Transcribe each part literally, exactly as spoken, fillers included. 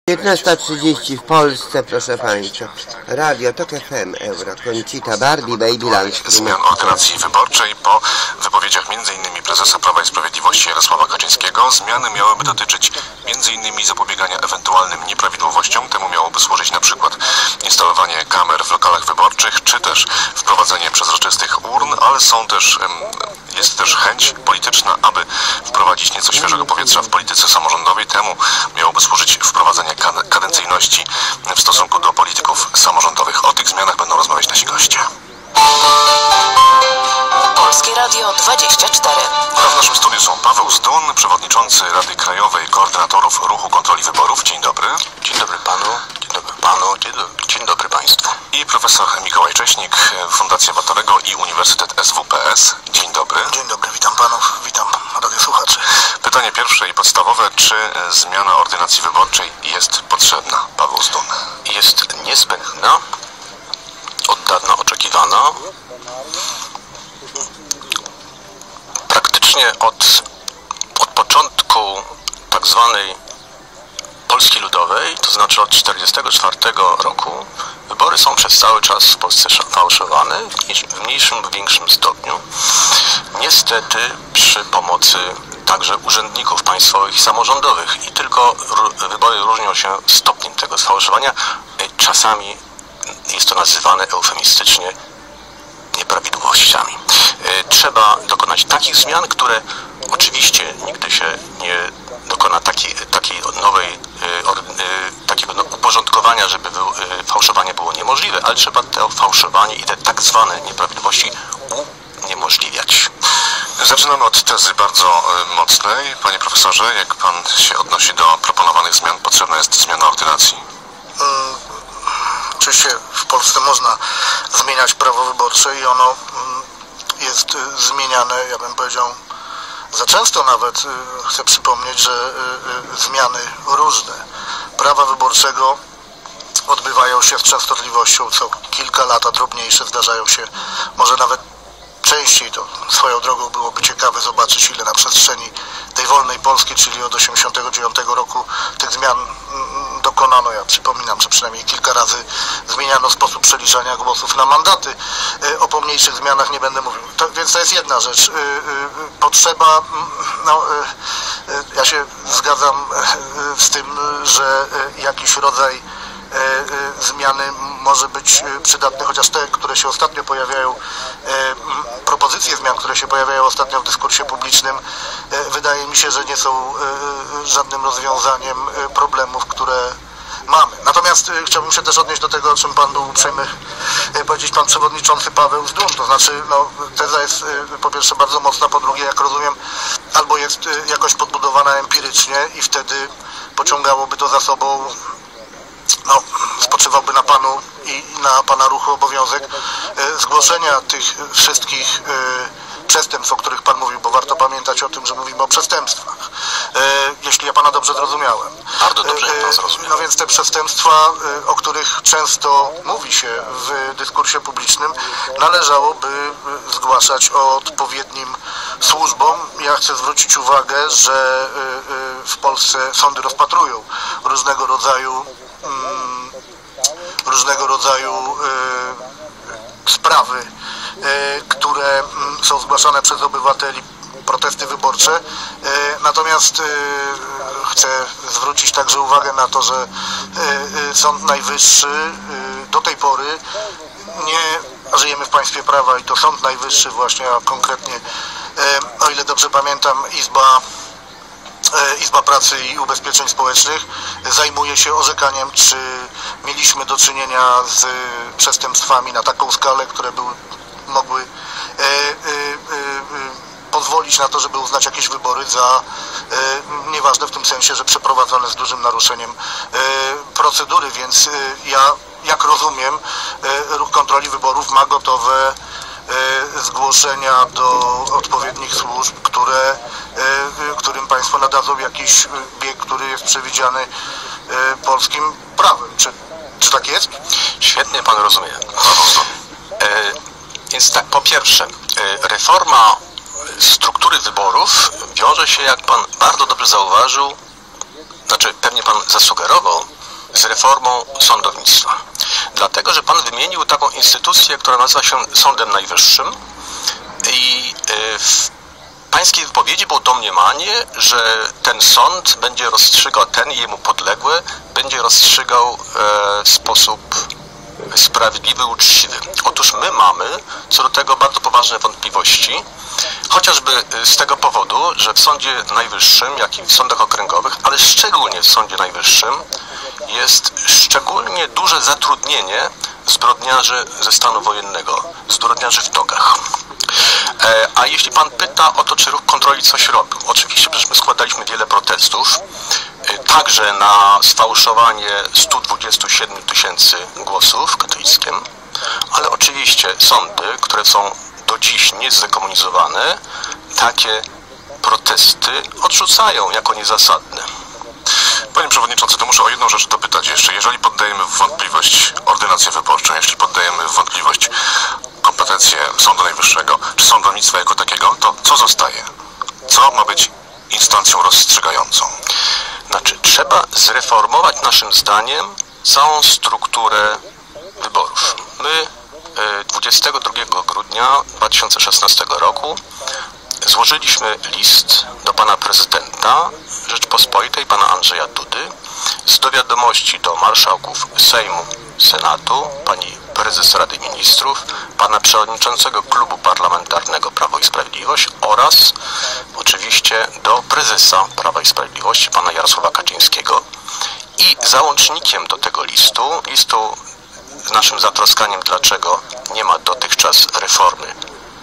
piętnasta trzydzieści w Polsce, proszę Państwa. Radio Tok F M, Euro, Końcita, Barbie, Baby Lunch. Zmian ordynacji wyborczej po wypowiedziach między innymi prezesa Prawa i Sprawiedliwości Jarosława Kaczyńskiego. Zmiany miałyby dotyczyć między innymi zapobiegania ewentualnym nieprawidłowościom. Temu miałoby służyć na przykład instalowanie kamer w lokalach wyborczych, czy też wprowadzenie przezroczystych urn, ale są też, jest też chęć polityczna, aby wprowadzić nieco świeżego powietrza w polityce samorządowej. Temu miałoby służyć wprowadzenie kadencyjności w stosunku do polityków samorządowych. O tych zmianach będą rozmawiać nasi goście. Polskie Radio dwadzieścia cztery. A w naszym studiu są Paweł Zdun, przewodniczący Rady Krajowej Koordynatorów Ruchu Kontroli Wyborów. Dzień dobry. Dzień dobry panu, dzień dobry panu, dzień dobry, dzień dobry państwu. I profesor Mikołaj Cześnik, Fundacja Batorego i Uniwersytet S W P S. Dzień dobry. Dzień dobry, witam panów, witam radiosłuchaczy. Pytanie pierwsze i podstawowe. Czy zmiana ordynacji wyborczej jest potrzebna? Paweł Zdun. Jest niezbędna, od dawna oczekiwana. Praktycznie od, od początku tak zwanej Polski Ludowej, to znaczy od tysiąc dziewięćset czterdziestego czwartego roku, wybory są przez cały czas w Polsce fałszowane w mniejszym lub większym stopniu. Niestety przy pomocy także urzędników państwowych i samorządowych i tylko wybory różnią się stopniem tego sfałszowania. Czasami jest to nazywane eufemistycznie nieprawidłowościami. Trzeba dokonać takich zmian, które oczywiście nigdy się nie dokona takiej, takiej nowej, takiego uporządkowania, żeby fałszowanie było niemożliwe, ale trzeba to fałszowanie i te tak zwane nieprawidłowości uniemożliwiać. Zaczynamy od tezy bardzo mocnej. Panie profesorze, jak pan się odnosi do proponowanych zmian, potrzebna jest zmiana ordynacji? Hmm, oczywiście w Polsce można zmieniać prawo wyborcze i ono jest zmieniane, ja bym powiedział, za często nawet. Chcę przypomnieć, że zmiany różne prawa wyborczego odbywają się z częstotliwością co kilka lat, a drobniejsze zdarzają się może nawet częściej. To swoją drogą byłoby ciekawe zobaczyć, ile na przestrzeni tej wolnej Polski, czyli od tysiąc dziewięćset osiemdziesiątego dziewiątego roku, tych zmian dokonano. Ja przypominam, że przynajmniej kilka razy zmieniano sposób przeliczania głosów na mandaty. O pomniejszych zmianach nie będę mówił. To, więc to jest jedna rzecz. Potrzeba, no, ja się zgadzam z tym, że jakiś rodzaj zmiany może być przydatny, chociaż te, które się ostatnio pojawiają, propozycje zmian, które się pojawiają ostatnio w dyskursie publicznym, wydaje mi się, że nie są żadnym rozwiązaniem problemów, które mamy. Natomiast chciałbym się też odnieść do tego, o czym pan był uprzejmy powiedzieć, pan przewodniczący Paweł Zdun. To znaczy, no, teza jest po pierwsze bardzo mocna, po drugie, jak rozumiem, albo jest jakoś podbudowana empirycznie i wtedy pociągałoby to za sobą, no, spoczywałby na panu i na pana ruchu obowiązek e, zgłoszenia tych wszystkich e, przestępstw, o których pan mówił, bo warto pamiętać o tym, że mówimy o przestępstwach, e, jeśli ja pana dobrze zrozumiałem. Bardzo dobrze e, pan zrozumiał. No więc te przestępstwa, e, o których często mówi się w dyskursie publicznym, należałoby zgłaszać odpowiednim służbom. Ja chcę zwrócić uwagę, że e, w Polsce sądy rozpatrują różnego rodzaju różnego rodzaju y, sprawy, y, które y, są zgłaszane przez obywateli, protesty wyborcze. Y, natomiast y, chcę zwrócić także uwagę na to, że y, y, Sąd Najwyższy y, do tej pory nie, żyjemy w państwie prawa i to Sąd Najwyższy właśnie, a konkretnie, y, o ile dobrze pamiętam, Izba Izba Pracy i Ubezpieczeń Społecznych zajmuje się orzekaniem, czy mieliśmy do czynienia z przestępstwami na taką skalę, które były, mogły e, e, e, pozwolić na to, żeby uznać jakieś wybory za e, nieważne w tym sensie, że przeprowadzone z dużym naruszeniem e, procedury, więc e, ja, jak rozumiem, e, Ruch Kontroli Wyborów ma gotowe zgłoszenia do odpowiednich służb, które, którym państwo nadadzą jakiś bieg, który jest przewidziany polskim prawem. Czy, czy tak jest? Świetnie pan rozumie. Więc tak, po pierwsze, reforma struktury wyborów wiąże się, jak pan bardzo dobrze zauważył, znaczy pewnie pan zasugerował, z reformą sądownictwa. Dlatego, że pan wymienił taką instytucję, która nazywa się Sądem Najwyższym i w pańskiej wypowiedzi było domniemanie, że ten sąd będzie rozstrzygał, ten jemu podległy, będzie rozstrzygał w sposób sprawiedliwy, uczciwy. Otóż my mamy co do tego bardzo poważne wątpliwości, chociażby z tego powodu, że w Sądzie Najwyższym, jak i w sądach okręgowych, ale szczególnie w Sądzie Najwyższym jest szczególnie duże zatrudnienie zbrodniarzy ze stanu wojennego, zbrodniarzy w dogach. A jeśli pan pyta o to, czy ruch kontroli coś robił, oczywiście przecież my składaliśmy wiele protestów, także na sfałszowanie stu dwudziestu siedmiu tysięcy głosów katolickiem, ale oczywiście sądy, które są do dziś niezdekomunizowane, takie protesty odrzucają jako niezasadne. Panie Przewodniczący, to muszę o jedną rzecz dopytać jeszcze. Jeżeli poddajemy w wątpliwość ordynację wyborczą, jeśli poddajemy w wątpliwość kompetencje Sądu Najwyższego czy sądownictwa jako takiego, to co zostaje? Co ma być instancją rozstrzygającą? Znaczy, trzeba zreformować naszym zdaniem całą strukturę wyborów. My dwudziestego drugiego grudnia dwa tysiące szesnastego roku złożyliśmy list do pana prezydenta Rzeczpospolitej, pana Andrzeja Dudy, z do wiadomości do marszałków Sejmu, Senatu, pani prezes Rady Ministrów, pana przewodniczącego Klubu Parlamentarnego Prawo i Sprawiedliwość oraz oczywiście do prezesa Prawa i Sprawiedliwości, pana Jarosława Kaczyńskiego. I załącznikiem do tego listu, listu z naszym zatroskaniem, dlaczego nie ma dotychczas reformy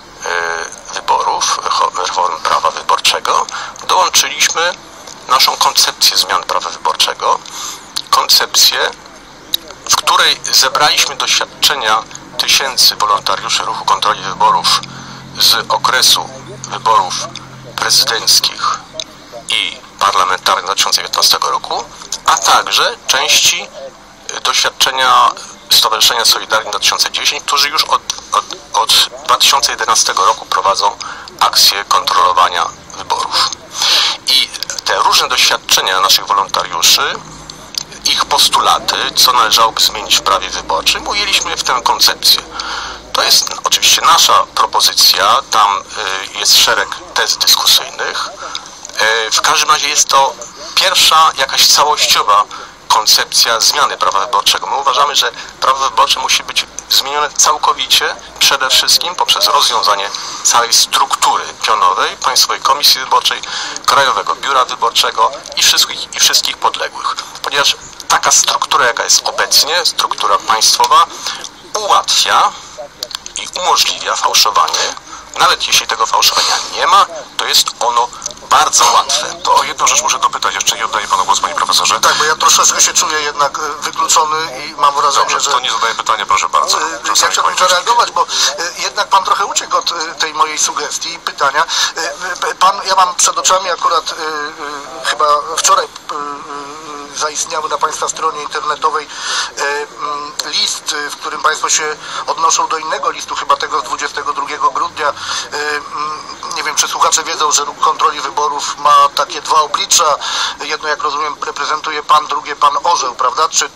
wyborów, reformy prawa wyborczego, dołączyliśmy naszą koncepcję zmian prawa wyborczego, koncepcję, w której zebraliśmy doświadczenia tysięcy wolontariuszy ruchu kontroli wyborów z okresu wyborów prezydenckich i parlamentarnych dwa tysiące dziewiętnastego roku, a także części doświadczenia Stowarzyszenia Solidarni dwa tysiące dziesięć, którzy już od, od, od dwa tysiące jedenastego roku prowadzą akcję kontrolowania wyborów. I te różne doświadczenia naszych wolontariuszy, ich postulaty, co należałoby zmienić w prawie wyborczym, ujęliśmy w tę koncepcję. To jest oczywiście nasza propozycja, tam y, jest szereg tez dyskusyjnych. Y, w każdym razie jest to pierwsza jakaś całościowa koncepcja zmiany prawa wyborczego. My uważamy, że prawo wyborcze musi być zmienione całkowicie, przede wszystkim poprzez rozwiązanie całej struktury pionowej Państwowej Komisji Wyborczej, Krajowego Biura Wyborczego i wszystkich, i wszystkich podległych. Ponieważ taka struktura, jaka jest obecnie, struktura państwowa, ułatwia i umożliwia fałszowanie. Nawet jeśli tego fałszowania nie ma, to jest ono bardzo łatwe. To o jedną rzecz muszę dopytać jeszcze i oddaję panu głos, panie profesorze. Tak, bo ja troszeczkę się czuję jednak wykluczony i mam wrażenie, Dobrze, że... to nie zadaję pytania, proszę bardzo. Ja chciałbym zareagować, bo jednak pan trochę uciekł od tej mojej sugestii i pytania. Pan, ja mam przed oczami akurat chyba wczoraj zaistniały na Państwa stronie internetowej list, w którym Państwo się odnoszą do innego listu, chyba tego z dwudziestego drugiego grudnia. Nie wiem, czy słuchacze wiedzą, że ruch kontroli wyborów ma takie dwa oblicza. Jedno, jak rozumiem, reprezentuje Pan, drugie Pan Orzeł, prawda? Czy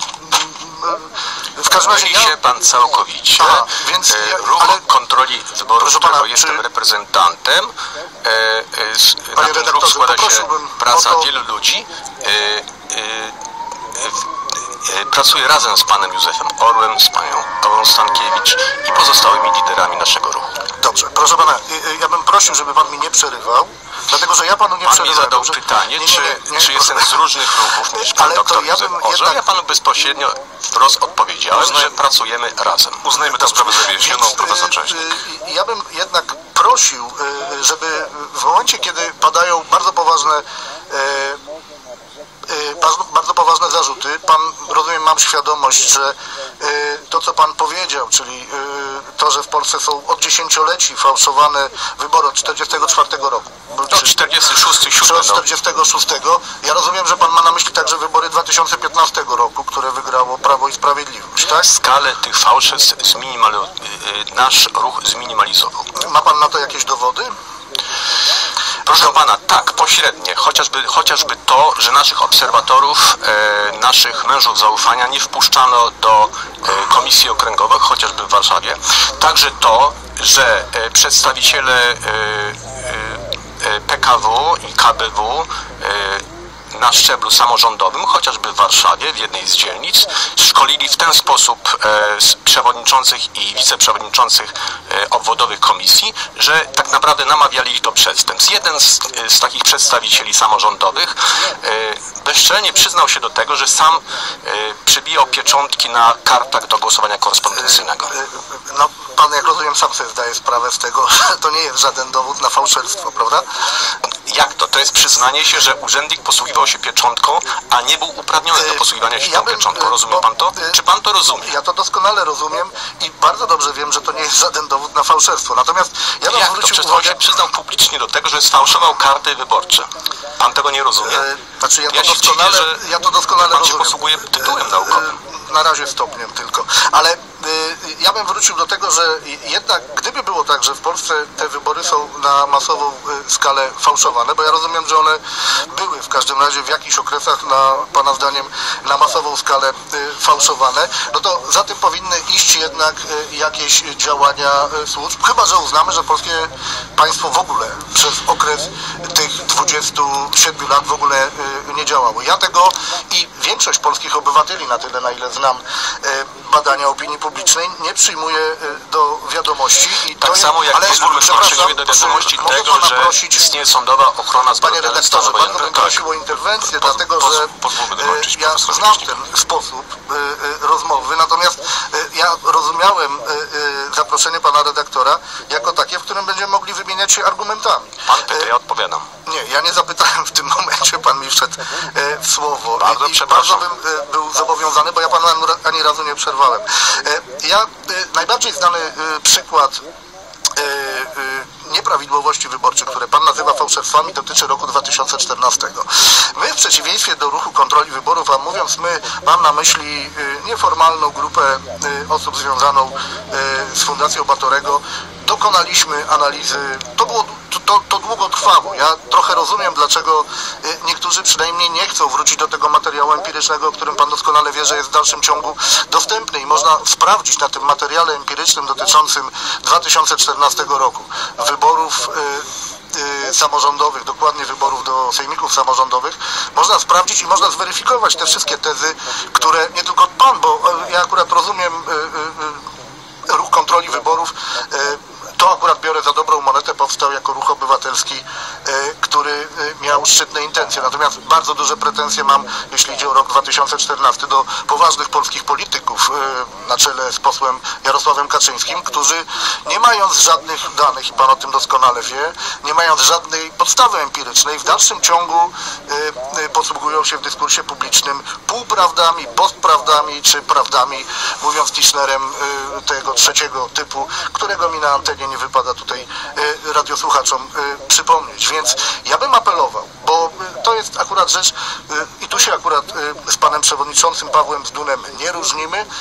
w każdym razie ja... się Pan całkowicie. Aha, więc ja, ruch ale... kontroli wyborów, którego pana, jestem czy... reprezentantem. E, e, na ten ruch składa się praca to... wielu ludzi. E, e, Pracuję razem z panem Józefem Orłem, z panią Pawłą Stankiewicz i pozostałymi liderami naszego ruchu. Dobrze, proszę pana, ja bym prosił, żeby pan mi nie przerywał, dlatego że ja panu nie pan przerywam. Pan mi zadał dobrze? pytanie, nie, nie, nie, nie, czy, czy jestem z różnych ruchów niż pan ale doktor ja Józef Orzeł. jednak... Ja panu bezpośrednio wprost odpowiedziałem, Uznaj... że pracujemy razem. Uznajmy tę sprawę za wyjaśnioną, profesor Cześnik. Ja bym jednak prosił, żeby w momencie, kiedy padają bardzo poważne Bardzo, bardzo poważne zarzuty. Pan, rozumiem, mam świadomość, że y, to, co Pan powiedział, czyli y, to, że w Polsce są od dziesięcioleci fałszowane wybory od czterdziestego czwartego roku. Od czterdziestego szóstego, czy od czterdziestego szóstego. Ja rozumiem, że Pan ma na myśli także wybory dwa tysiące piętnastego roku, które wygrało Prawo i Sprawiedliwość, tak? Skalę tych fałszerstw zminimal... nasz ruch zminimalizował. Ma Pan na to jakieś dowody? Proszę pana, tak, pośrednie. Chociażby, chociażby to, że naszych obserwatorów, e, naszych mężów zaufania nie wpuszczano do e, komisji okręgowych, chociażby w Warszawie. Także to, że e, przedstawiciele e, e, P K W i K B W e, na szczeblu samorządowym, chociażby w Warszawie, w jednej z dzielnic, szkolili w ten sposób e, przewodniczących i wiceprzewodniczących e, obwodowych komisji, że tak naprawdę namawiali ich do przestępstw. Jeden z, z takich przedstawicieli samorządowych e, bezczelnie przyznał się do tego, że sam e, przybijał pieczątki na kartach do głosowania korespondencyjnego. No, pan, jak rozumiem, sam sobie zdaje sprawę z tego, że to nie jest żaden dowód na fałszerstwo, prawda? Jak to? To jest przyznanie się, że urzędnik posługiwał się pieczątką, a nie był uprawniony do posługiwania się ja tą bym, pieczątką. Rozumie bo, pan to? Czy pan to rozumie? Ja to doskonale rozumiem i bardzo dobrze wiem, że to nie jest żaden dowód na fałszerstwo. Natomiast ja bym Jak to? zwrócił Przecież on uwagę... się przyznał publicznie do tego, że sfałszował karty wyborcze. Pan tego nie rozumie? E, znaczy ja to Ja się doskonale, dziwię, że ja to doskonale pan się rozumiem. posługuje tytułem naukowym. E, Na razie stopniem tylko. Ale y, ja bym wrócił do tego, że jednak gdyby było tak, że w Polsce te wybory są na masową y, skalę fałszowane, bo ja rozumiem, że one były w każdym razie w jakichś okresach na pana zdaniem na masową skalę y, fałszowane, no to za tym powinny iść jednak y, jakieś działania y, służb, chyba że uznamy, że polskie państwo w ogóle przez okres tych dwudziestu siedmiu lat w ogóle y, nie działało. Ja tego i większość polskich obywateli, na tyle na ile znam badania opinii publicznej, nie przyjmuje do wiadomości. I tak to samo jak pozwólmy, że przyjmuje do wiadomości tego, że prosić, istnieje sądowa ochrona panie redaktorze, bardzo bym prosił o interwencję, Poz, dlatego poz, że dokończyć, ja znam ten sposób rozmowy, natomiast ja rozumiałem zaproszenie pana redaktora jako takie, w którym będziemy mogli wymieniać się argumentami. Pan pyta, ja odpowiadam. Nie, ja nie zapytałem w tym momencie, pan mi wszedł w słowo. Bardzo I, przepraszam. bardzo bym był zobowiązany, bo ja pana ani razu nie przerwałem. Ja najbardziej znany przykład nieprawidłowości wyborczych, które pan nazywa fałszerstwami, dotyczy roku dwa tysiące czternastego. My w przeciwieństwie do ruchu kontroli wyborów, a mówiąc my, mam na myśli nieformalną grupę osób związaną z Fundacją Batorego, dokonaliśmy analizy, to było To, to, to długo trwało. Ja trochę rozumiem, dlaczego niektórzy przynajmniej nie chcą wrócić do tego materiału empirycznego, o którym pan doskonale wie, że jest w dalszym ciągu dostępny i można sprawdzić na tym materiale empirycznym dotyczącym dwa tysiące czternastego roku wyborów y, y, samorządowych, dokładnie wyborów do sejmików samorządowych, można sprawdzić i można zweryfikować te wszystkie tezy, które nie tylko pan, bo ja akurat rozumiem y, y, y, ruch kontroli wyborów, y, to akurat biorę za dobrą monetę, powstał jako ruch obywatelski, który miał szczytne intencje. Natomiast bardzo duże pretensje mam, jeśli idzie o rok dwa tysiące czternasty, do poważnych polskich polityków na czele z posłem Jarosławem Kaczyńskim, którzy nie mając żadnych danych, i pan o tym doskonale wie, nie mając żadnej podstawy empirycznej, w dalszym ciągu posługują się w dyskursie publicznym półprawdami, postprawdami czy prawdami, mówiąc Tischnerem, tego trzeciego typu, którego mi na antenie nie wypada tutaj y, radiosłuchaczom y, przypomnieć, więc ja bym apelował, bo y, to jest akurat rzecz y, i tu się akurat y, z panem przewodniczącym Pawłem Zdunem nie różnimy, y,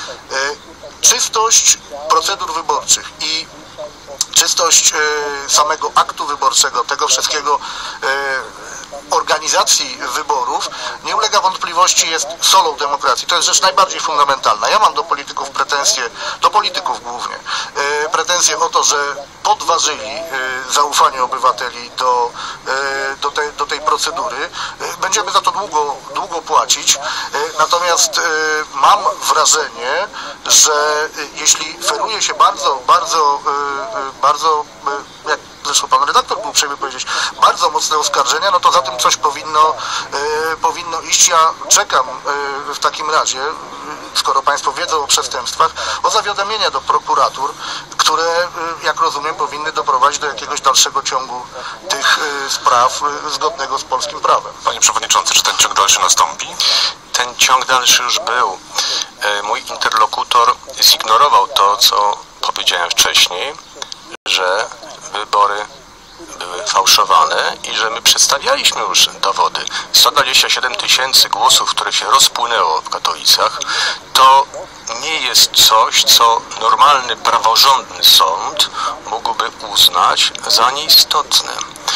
czystość procedur wyborczych i czystość y, samego aktu wyborczego, tego wszystkiego y, organizacji wyborów nie ulega wątpliwości, jest solą demokracji. To jest rzecz najbardziej fundamentalna. Ja mam do polityków pretensje, do polityków głównie, e, pretensje o to, że podważyli e, zaufanie obywateli do, e, do, te, do tej procedury. E, będziemy za to długo, długo płacić. E, natomiast e, mam wrażenie, że e, jeśli feruje się bardzo, bardzo, e, bardzo, e, jak zresztą pan redaktor był uprzejmy powiedzieć, bardzo mocne oskarżenia, no to za tym coś powinno, e, powinno iść. Ja czekam e, w takim razie, skoro państwo wiedzą o przestępstwach, o zawiadomienia do prokuratur, które, e, jak rozumiem, powinny doprowadzić do jakiegoś dalszego ciągu tych e, spraw e, zgodnego z polskim prawem. Panie przewodniczący, czy ten ciąg dalszy nastąpi? Ten ciąg dalszy już był. E, mój interlokutor zignorował to, co powiedziałem wcześniej, że wybory były fałszowane i że my przedstawialiśmy już dowody. sto dwadzieścia siedem tysięcy głosów, które się rozpłynęło w Katowicach, to nie jest coś, co normalny, praworządny sąd mógłby uznać za nieistotne.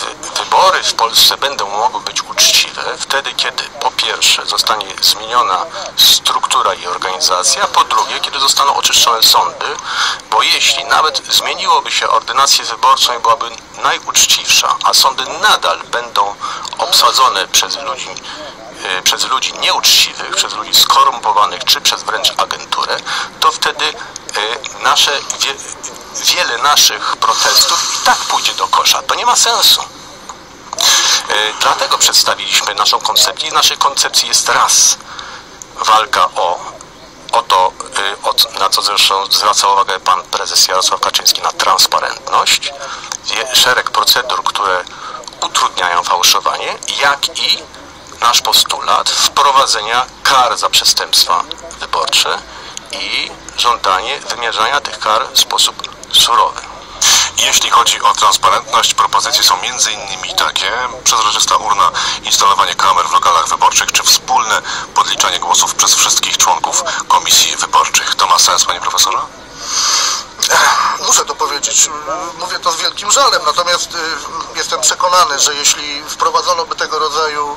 wybory w Polsce będą mogły być uczciwe wtedy, kiedy po pierwsze zostanie zmieniona struktura i organizacja, a po drugie, kiedy zostaną oczyszczone sądy, bo jeśli nawet zmieniłoby się ordynację wyborczą i byłaby najuczciwsza, a sądy nadal będą obsadzone przez ludzi, przez ludzi nieuczciwych, przez ludzi skorumpowanych, czy przez wręcz agenturę, to wtedy nasze, wie, wiele naszych protestów i tak pójdzie do kosza. To nie ma sensu. Dlatego przedstawiliśmy naszą koncepcję. W naszej koncepcji jest raz walka o, o to, o, na co zresztą zwraca uwagę pan prezes Jarosław Kaczyński, na transparentność, szereg procedur, które utrudniają fałszowanie, jak i nasz postulat wprowadzenia kar za przestępstwa wyborcze i żądanie wymierzania tych kar w sposób surowy. Jeśli chodzi o transparentność, propozycje są między innymi takie: przezroczysta urna, instalowanie kamer w lokalach wyborczych, czy wspólne podliczanie głosów przez wszystkich członków komisji wyborczych. To ma sens, panie profesorze? Muszę to powiedzieć, mówię to z wielkim żalem, natomiast jestem przekonany, że jeśli wprowadzono by tego rodzaju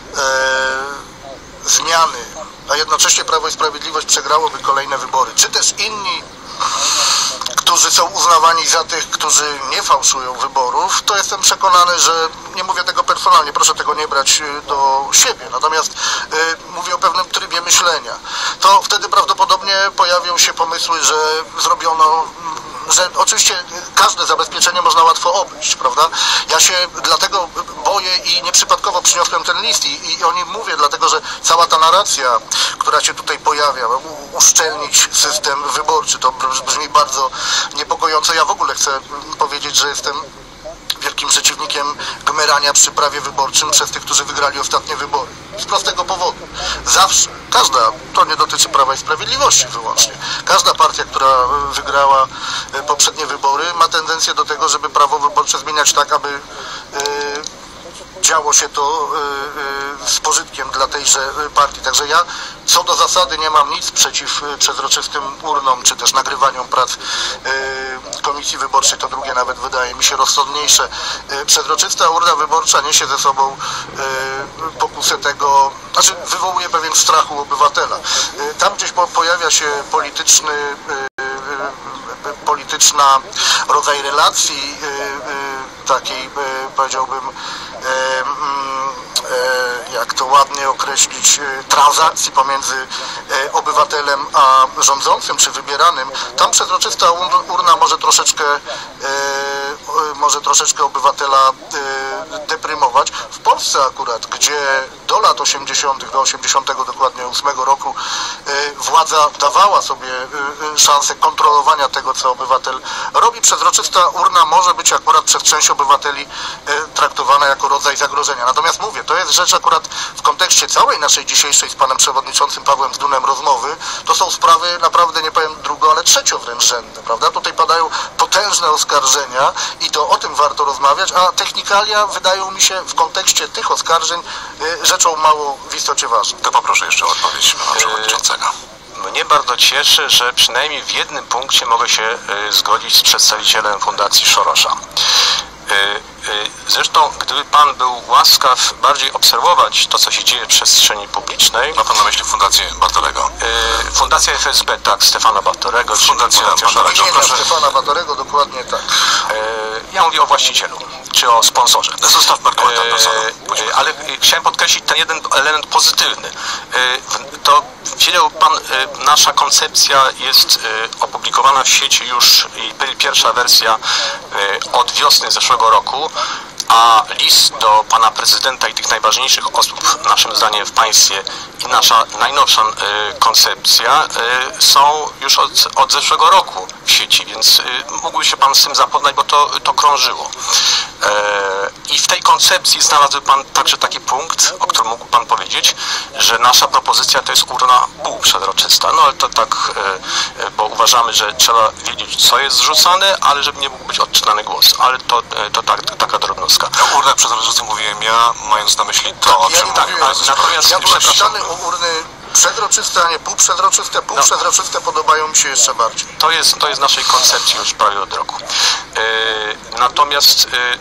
e, zmiany, a jednocześnie Prawo i Sprawiedliwość przegrałoby kolejne wybory, czy też inni, którzy są uznawani za tych, którzy nie fałszują wyborów, to jestem przekonany, że nie mówię tego personalnie, proszę tego nie brać do siebie, natomiast y, mówię o pewnym trybie myślenia. To wtedy prawdopodobnie pojawią się pomysły, że zrobiono, że oczywiście każde zabezpieczenie można łatwo obejść, prawda? Ja się dlatego boję i nieprzypadkowo przyniosłem ten list i, i o nim mówię, dlatego że cała ta narracja, która się tutaj pojawia, u, uszczelnić system wyborczy, to brzmi bardzo niepokojąco. Ja w ogóle chcę powiedzieć, że jestem wielkim przeciwnikiem gmerania przy prawie wyborczym przez tych, którzy wygrali ostatnie wybory. Z prostego powodu. Zawsze, każda, to nie dotyczy Prawa i Sprawiedliwości wyłącznie, każda partia, która wygrała poprzednie wybory, ma tendencję do tego, żeby prawo wyborcze zmieniać tak, aby yy, działo się to yy, z pożytkiem dla tejże partii. Także ja co do zasady nie mam nic przeciw przezroczystym urnom, czy też nagrywaniom prac yy, komisji wyborczej. To drugie nawet wydaje mi się rozsądniejsze. Yy, przezroczysta urna wyborcza niesie ze sobą yy, pokusę tego, znaczy wywołuje pewien strach u obywatela. Yy, tam gdzieś po, pojawia się polityczny yy, polityczna rodzaj relacji yy, takiej, yy, powiedziałbym, jak to ładnie określić, transakcji pomiędzy obywatelem a rządzącym czy wybieranym, tam przezroczysta urna może troszeczkę może troszeczkę obywatela deprymować. W Polsce akurat, gdzie do lat osiemdziesiątych, do osiemdziesiątego dokładnie ósmego roku władza dawała sobie szansę kontrolowania tego, co obywatel robi, przezroczysta urna może być akurat przez część obywateli traktowana jako rodzaj zagrożenia. Natomiast mówię, to jest rzecz akurat w kontekście całej naszej dzisiejszej z panem przewodniczącym Pawłem Zdunem rozmowy, to są sprawy naprawdę, nie powiem drugo, ale trzecio wręcz rzędne, prawda? Tutaj padają potężne oskarżenia i to o tym warto rozmawiać, a technikalia wydają mi się w kontekście tych oskarżeń rzeczą mało w istocie ważną. To poproszę jeszcze o odpowiedź pana przewodniczącego. Mnie bardzo cieszy, że przynajmniej w jednym punkcie mogę się zgodzić z przedstawicielem Fundacji Sorosza. Zresztą, gdyby pan był łaskaw bardziej obserwować to, co się dzieje w przestrzeni publicznej... Ma pan na myśli Fundację Bartolego? Fundacja F S B, tak, Stefana Bartorego. Fundacja Bartorego, proszę. Stefana Bartorego, dokładnie tak. Ja mówię o właścicielu, czy o sponsorze. Zostawmy akurat e, Ale chciałem podkreślić ten jeden element pozytywny. To wiedział pan, nasza koncepcja jest opublikowana w sieci już i pierwsza wersja od wiosny zeszłego roku, a list do pana prezydenta i tych najważniejszych osób, naszym zdaniem, w państwie i nasza najnowsza koncepcja są już od, od zeszłego roku w sieci, więc mógłby się pan z tym zapoznać, bo to, to krążyło. I w tej koncepcji znalazł pan także taki punkt, o którym mógł pan powiedzieć, że nasza propozycja to jest urna półprzezroczysta. No ale to tak, bo uważamy, że trzeba wiedzieć, co jest zrzucane, ale żeby nie mógł być odczytany głos. Ale to, to tak, taka drobnostka. O urnach przezroczystych mówiłem ja, mając na myśli to, tak, o czym ja mówiłem. Natomiast, ja byłem czytany o urny przezroczyste, a nie półprzezroczyste. Półprzezroczyste podobają mi się jeszcze bardziej. To jest, to jest naszej koncepcji już prawie od roku. Yy, natomiast yy,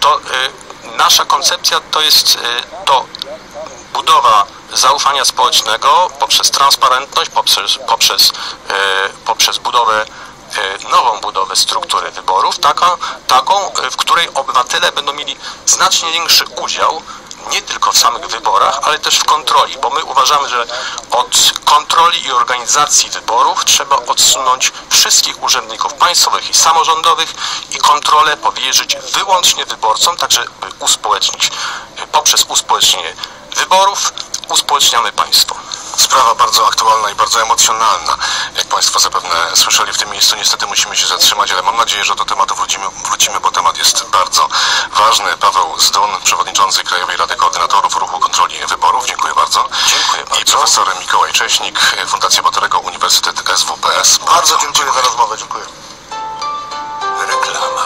to nasza koncepcja to jest to budowa zaufania społecznego poprzez transparentność, poprzez, poprzez, poprzez budowę, nową budowę struktury wyborów, taka, taką, w której obywatele będą mieli znacznie większy udział nie tylko w samych wyborach, ale też w kontroli, bo my uważamy, że od kontroli i organizacji wyborów trzeba odsunąć wszystkich urzędników państwowych i samorządowych i kontrolę powierzyć wyłącznie wyborcom, tak żeby uspołecznić, poprzez uspołecznienie wyborów uspołeczniamy państwo. Sprawa bardzo aktualna i bardzo emocjonalna. Jak Państwo zapewne słyszeli w tym miejscu, niestety musimy się zatrzymać, ale mam nadzieję, że do tematu wrócimy, wrócimy, bo temat jest bardzo ważny. Paweł Zdun, przewodniczący Krajowej Rady Koordynatorów Ruchu Kontroli Wyborów. Dziękuję bardzo. Dziękuję bardzo. I profesor Mikołaj Cześnik, Fundacja Batorego, Uniwersytet S W P S. Bardzo, bardzo dziękuję za rozmowę. Dziękuję. Reklama.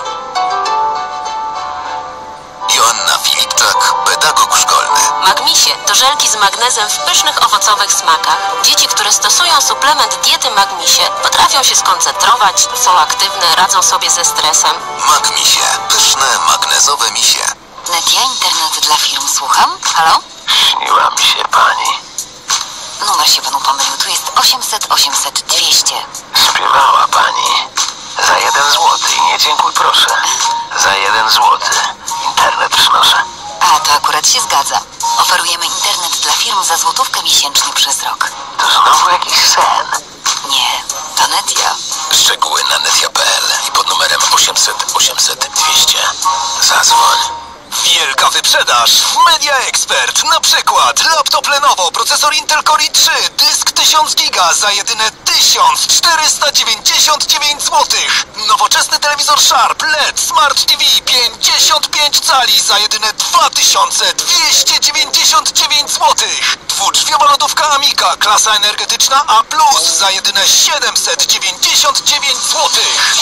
Joanna Filipczak, pedagog szkolny. Magmisie to żelki z magnezem w pysznych owocowych smakach. Dzieci, które stosują suplement diety Magmisie, potrafią się skoncentrować, są aktywne, radzą sobie ze stresem. Magmisie. Pyszne, magnezowe misie. Netia, internet dla firm, słucham? Halo? Śniła mi się pani. Numer się panu pomylił, tu jest osiemset, osiemset, dwieście. Śpiewała pani. Za jeden złoty i nie dziękuj proszę. Za jeden złoty. Internet przynoszę. A, to akurat się zgadza. Oferujemy internet dla firm za złotówkę miesięcznie przez rok. To znowu jakiś sen. Nie, to Netia. Szczegóły na netia kropka p l i pod numerem osiemset, osiemset, dwieście. Zadzwoń. Wielka wyprzedaż w Media Expert. Na przykład laptop Lenovo, procesor Intel Core i trzy, dysk tysiąc giga za jedyne tysiąc czterysta dziewięćdziesiąt dziewięć złotych. Nowoczesny telewizor Sharp L E D Smart T V pięćdziesiąt pięć cali za jedyne dwa tysiące dwieście dziewięćdziesiąt dziewięć złotych. Dwudrzwiowa lodówka Amiga, klasa energetyczna A plus za jedyne siedemset dziewięćdziesiąt dziewięć złotych.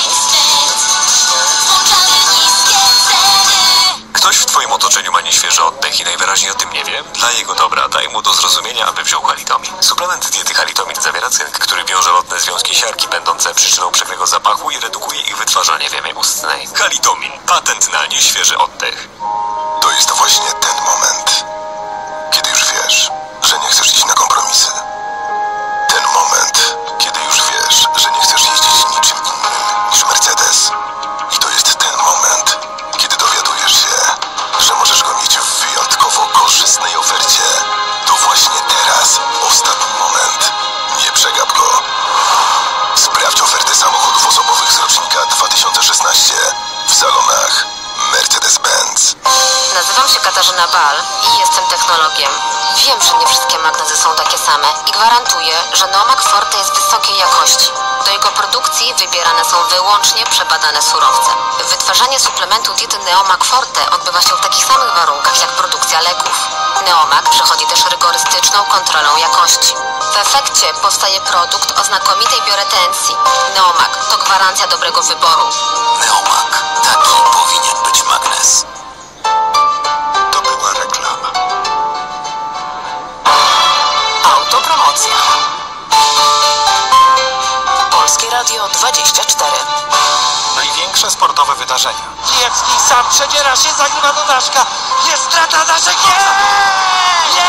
Ktoś w Twoim otoczeniu ma nieświeży oddech i najwyraźniej o tym nie wie? Dla jego dobra daj mu do zrozumienia, aby wziął halitomin. Suplement diety halitomin zawiera cynk, który wiąże lotne związki siarki, będące przyczyną przekrego zapachu i redukuje ich wytwarzanie w jamie ustnej. Halitomin. Patent na nieświeży oddech. To jest właśnie ten moment, kiedy już wiesz, że nie chcesz iść na kompromisy. Ten moment, kiedy już wiesz, że nie chcesz jeździć niczym innym niż Mercedes. I to jest ten moment, kiedy dowiadujesz się, że możesz go mieć w wyjątkowo korzystnej ofercie. To właśnie teraz, ostatni moment. Nie przegap go. Sprawdź ofertę samochodów osobowych z rocznika dwa tysiące szesnaście w salonach Mercedes-Benz. Nazywam się Katarzyna Bal i jestem technologiem. Wiem, że nie wszystkie magnezy są takie same i gwarantuję, że Neomag Forte jest wysokiej jakości. Do jego produkcji wybierane są wyłącznie przebadane surowce. Wytwarzanie suplementu diety Neomag Forte odbywa się w takich samych warunkach jak produkcja leków. Neomag przechodzi też rygorystyczną kontrolą jakości. W efekcie powstaje produkt o znakomitej bioretencji. Neomag to gwarancja dobrego wyboru. Neomag. Taki powinien być magnes. To była reklama. Autopromocja. Polskie Radio dwadzieścia cztery. Największe sportowe wydarzenia. Kijewski sam przedziera się, zagrywa do Daszka. Jest strata Daszek. Nie!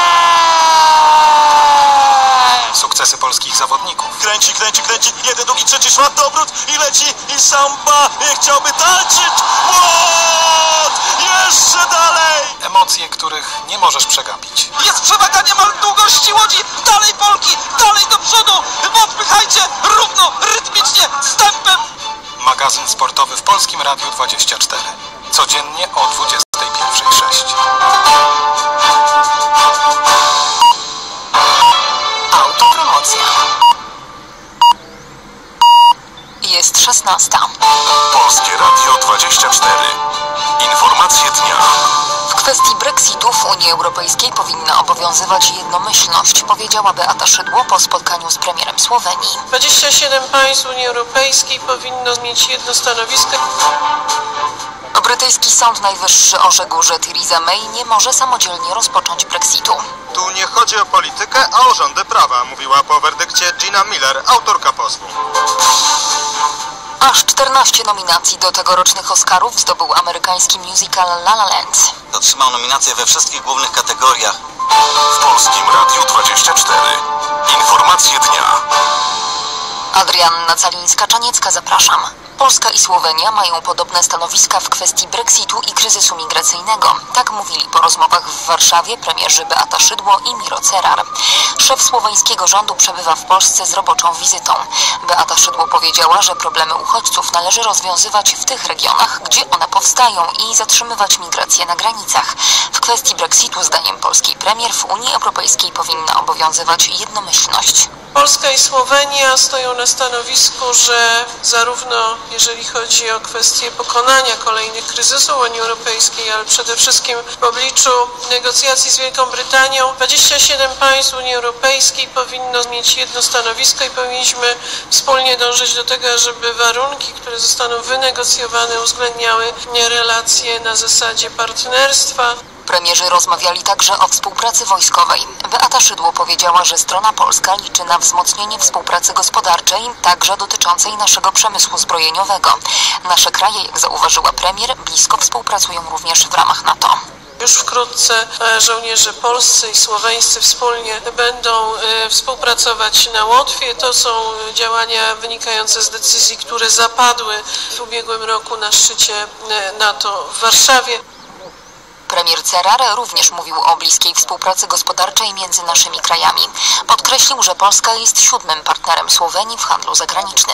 Sukcesy polskich zawodników. Kręci, kręci, kręci. Jeden, drugi, trzeci, czwarty obrót i leci. I Samba chciałby tańczyć. Łot! Jeszcze dalej! Emocje, których nie możesz przegapić. Jest przewaga niemal długości łodzi. Dalej Polki, dalej do przodu. Podpychajcie równo, rytmicznie, z tempem. Magazyn sportowy w Polskim Radiu dwadzieścia cztery. Codziennie o dwudziestej pierwszej sześć. Autopromocja. Jest szesnasta. Polskie Radio dwadzieścia cztery. Informacje dnia. W kwestii Brexitu w Unii Europejskiej powinna obowiązywać jednomyślność, powiedziała Beata Szydło po spotkaniu z premierem Słowenii. dwadzieścia siedem państw Unii Europejskiej powinno mieć jedno stanowisko. Brytyjski Sąd Najwyższy orzekł, że Theresa May nie może samodzielnie rozpocząć Brexitu. Tu nie chodzi o politykę, a o rządy prawa, mówiła po werdykcie Gina Miller, autorka pozwu. Aż czternaście nominacji do tegorocznych Oscarów zdobył amerykański musical La La Land. Otrzymał nominację we wszystkich głównych kategoriach. W Polskim Radiu dwadzieścia cztery. Informacje dnia. Adrianna Calińska-Czaniecka, zapraszam. Polska i Słowenia mają podobne stanowiska w kwestii Brexitu i kryzysu migracyjnego. Tak mówili po rozmowach w Warszawie premierzy Beata Szydło i Miro Cerar. Szef słoweńskiego rządu przebywa w Polsce z roboczą wizytą. Beata Szydło powiedziała, że problemy uchodźców należy rozwiązywać w tych regionach, gdzie one powstają i zatrzymywać migrację na granicach. W kwestii Brexitu, zdaniem polskiej premier, w Unii Europejskiej powinna obowiązywać jednomyślność. Polska i Słowenia stoją na stanowisku, że zarówno jeżeli chodzi o kwestię pokonania kolejnych kryzysów Unii Europejskiej, ale przede wszystkim w obliczu negocjacji z Wielką Brytanią, dwadzieścia siedem państw Unii Europejskiej powinno mieć jedno stanowisko i powinniśmy wspólnie dążyć do tego, żeby warunki, które zostaną wynegocjowane, uwzględniały relacje na zasadzie partnerstwa. Premierzy rozmawiali także o współpracy wojskowej. Beata Szydło powiedziała, że strona polska liczy na wzmocnienie współpracy gospodarczej, także dotyczącej naszego przemysłu zbrojeniowego. Nasze kraje, jak zauważyła premier, blisko współpracują również w ramach NATO. Już wkrótce żołnierze polscy i słoweńscy wspólnie będą współpracować na Łotwie. To są działania wynikające z decyzji, które zapadły w ubiegłym roku na szczycie NATO w Warszawie. Premier Cerar również mówił o bliskiej współpracy gospodarczej między naszymi krajami. Podkreślił, że Polska jest siódmym partnerem Słowenii w handlu zagranicznym.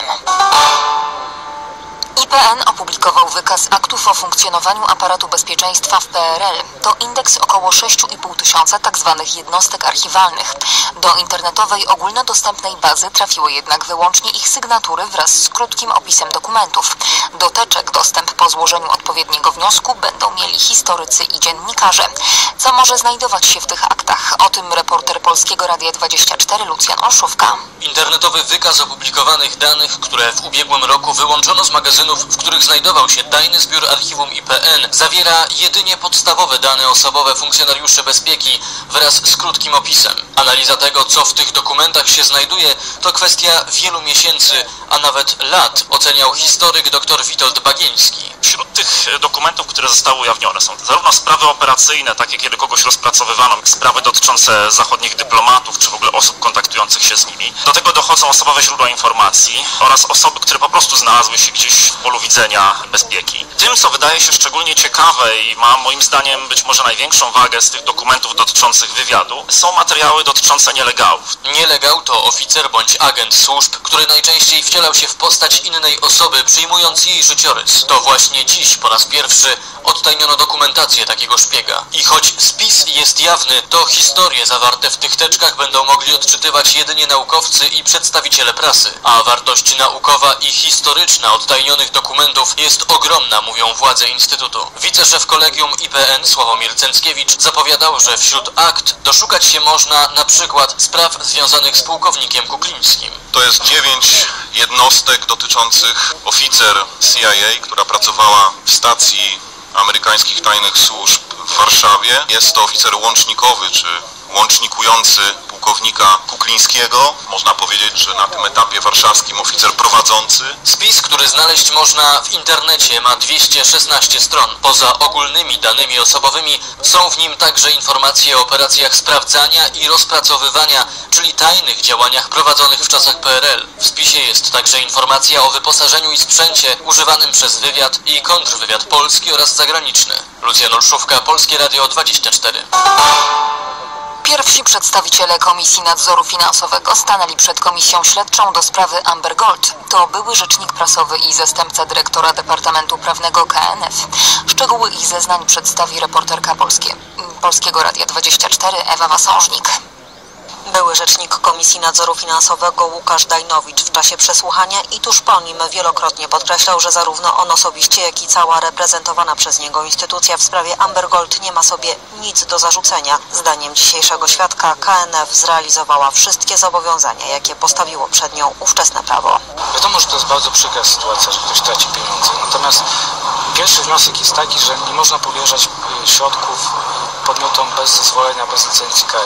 I P N opublikował wykaz aktów o funkcjonowaniu aparatu bezpieczeństwa w P R L. To indeks około sześć i pół tysiąca tzw. jednostek archiwalnych. Do internetowej ogólnodostępnej bazy trafiły jednak wyłącznie ich sygnatury wraz z krótkim opisem dokumentów. Do teczek dostęp po złożeniu odpowiedniego wniosku będą mieli historycy i dziennikarze. Co może znajdować się w tych aktach? O tym reporter Polskiego Radia dwadzieścia cztery Lucjan Olszówka. Internetowy wykaz opublikowanych danych, które w ubiegłym roku wyłączono z magazynów, w których znajdował się tajny zbiór archiwum I P N, zawiera jedynie podstawowe dane osobowe funkcjonariuszy bezpieki wraz z krótkim opisem. Analiza tego, co w tych dokumentach się znajduje, to kwestia wielu miesięcy, a nawet lat, oceniał historyk dr Witold Bagieński. Wśród tych dokumentów, które zostały ujawnione, są zarówno sprawy operacyjne, takie kiedy kogoś rozpracowywano, sprawy dotyczące zachodnich dyplomatów, czy w ogóle osób kontaktujących się z nimi. Do tego dochodzą osobowe źródła informacji oraz osoby, które po prostu znalazły się gdzieś w polu widzenia bezpieki. Tym, co wydaje się szczególnie ciekawe i ma moim zdaniem być może największą wagę z tych dokumentów dotyczących wywiadu, są materiały dotyczące nielegałów. Nielegał to oficer bądź agent służb, który najczęściej wcielał się w postać innej osoby, przyjmując jej życiorys. To właśnie dziś po raz pierwszy odtajniono dokumentację takiego szpiega. I choć spis jest jawny, to historie zawarte w tych teczkach będą mogli odczytywać jedynie naukowcy i przedstawiciele prasy. A wartość naukowa i historyczna odtajnionych dokumentów jest ogromna, mówią władze Instytutu. Wiceszef Kolegium I P N Sławomir Cęckiewicz zapowiadał, że wśród akt doszukać się można na przykład spraw związanych z pułkownikiem Kuklińskim. To jest dziewięć jednostek dotyczących oficer C I A, która pracowała w stacji amerykańskich tajnych służb w Warszawie. Jest to oficer łącznikowy, czy łącznikujący pułkownika Kuklińskiego. Można powiedzieć, że na tym etapie warszawskim oficer prowadzący. Spis, który znaleźć można w internecie, ma dwieście szesnaście stron. Poza ogólnymi danymi osobowymi są w nim także informacje o operacjach sprawdzania i rozpracowywania, czyli tajnych działaniach prowadzonych w czasach P R L. W spisie jest także informacja o wyposażeniu i sprzęcie używanym przez wywiad i kontrwywiad polski oraz zagraniczny. Lucjan Olszówka, Polskie Radio dwadzieścia cztery. Pierwsi przedstawiciele Komisji Nadzoru Finansowego stanęli przed Komisją Śledczą do sprawy Amber Gold. To były rzecznik prasowy i zastępca dyrektora Departamentu Prawnego K N F. Szczegóły ich zeznań przedstawi reporterka Polskie, Polskiego Radia dwadzieścia cztery Ewa Wasążnik. Były rzecznik Komisji Nadzoru Finansowego Łukasz Dajnowicz w czasie przesłuchania i tuż po nim wielokrotnie podkreślał, że zarówno on osobiście, jak i cała reprezentowana przez niego instytucja w sprawie Amber Gold nie ma sobie nic do zarzucenia. Zdaniem dzisiejszego świadka K N F zrealizowała wszystkie zobowiązania, jakie postawiło przed nią ówczesne prawo. Wiadomo, że to jest bardzo przykra sytuacja, że ktoś traci pieniądze. Natomiast pierwszy wniosek jest taki, że nie można powierzać środków podmiotom bez zezwolenia, bez licencji K N F.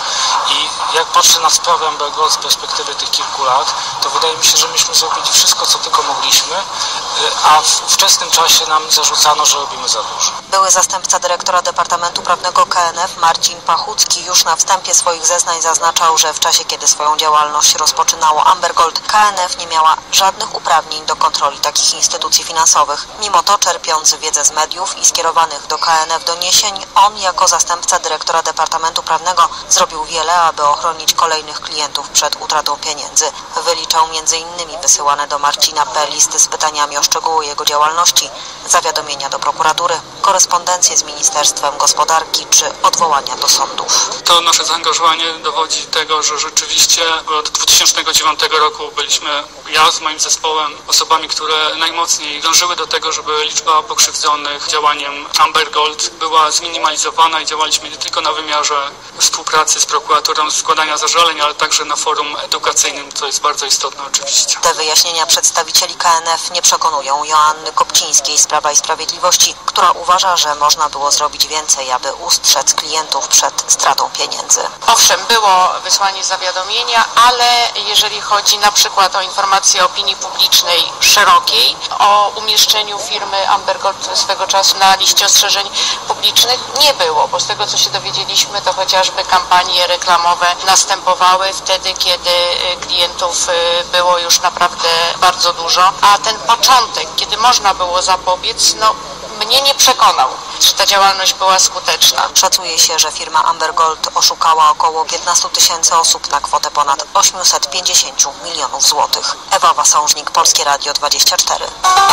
I jak patrzę na sprawę Amber Gold z perspektywy tych kilku lat, to wydaje mi się, że myśmy zrobili wszystko, co tylko mogliśmy, a w wczesnym czasie nam zarzucano, że robimy za dużo. Były zastępca dyrektora Departamentu Prawnego K N F Marcin Pachucki już na wstępie swoich zeznań zaznaczał, że w czasie, kiedy swoją działalność rozpoczynało Amber Gold, K N F nie miała żadnych uprawnień do kontroli takich instytucji finansowych. Mimo to, czerpiąc wiedzę z mediów i skierowanych do K N F doniesień, on jako zastępca dyrektora Departamentu Prawnego zrobił wiele, aby ochronić kolejnych klientów przed utratą pieniędzy. Wyliczał między innymi wysyłane do Marcina P. listy z pytaniami o szczegóły jego działalności, zawiadomienia do prokuratury, korespondencję z Ministerstwem Gospodarki czy odwołania do sądów. To nasze zaangażowanie dowodzi tego, że rzeczywiście od dwa tysiące dziewiątego roku byliśmy, ja z moim zespołem, osobami, które najmocniej dążyły do tego, żeby liczba pokrzywdzonych działaniem Amber Gold była zminimalizowana i działaliśmy nie tylko na wymiarze współpracy z prokuraturą, składania zażaleń, ale także na forum edukacyjnym, co jest bardzo istotne oczywiście. Te wyjaśnienia przedstawicieli K N F nie przekonują Joanny Kopcińskiej z Prawa i Sprawiedliwości, która uważa, że można było zrobić więcej, aby ustrzec klientów przed stratą pieniędzy. Owszem, było wysłanie zawiadomienia, ale jeżeli chodzi na przykład o informacje opinii publicznej szerokiej, o umieszczeniu firmy Amber Gold swego czasu na liście ostrzeżeń publicznych, nie było, bo z tego, co się dowiedzieliśmy, to chociażby kampanie reklamowe następowały wtedy, kiedy klientów było już naprawdę bardzo dużo, a ten początek, kiedy można było zapobiec, no mnie nie przekonał, że ta działalność była skuteczna. Szacuje się, że firma Amber Gold oszukała około piętnaście tysięcy osób na kwotę ponad osiemset pięćdziesiąt milionów złotych. Ewa Wasążnik, Polskie Radio dwadzieścia cztery.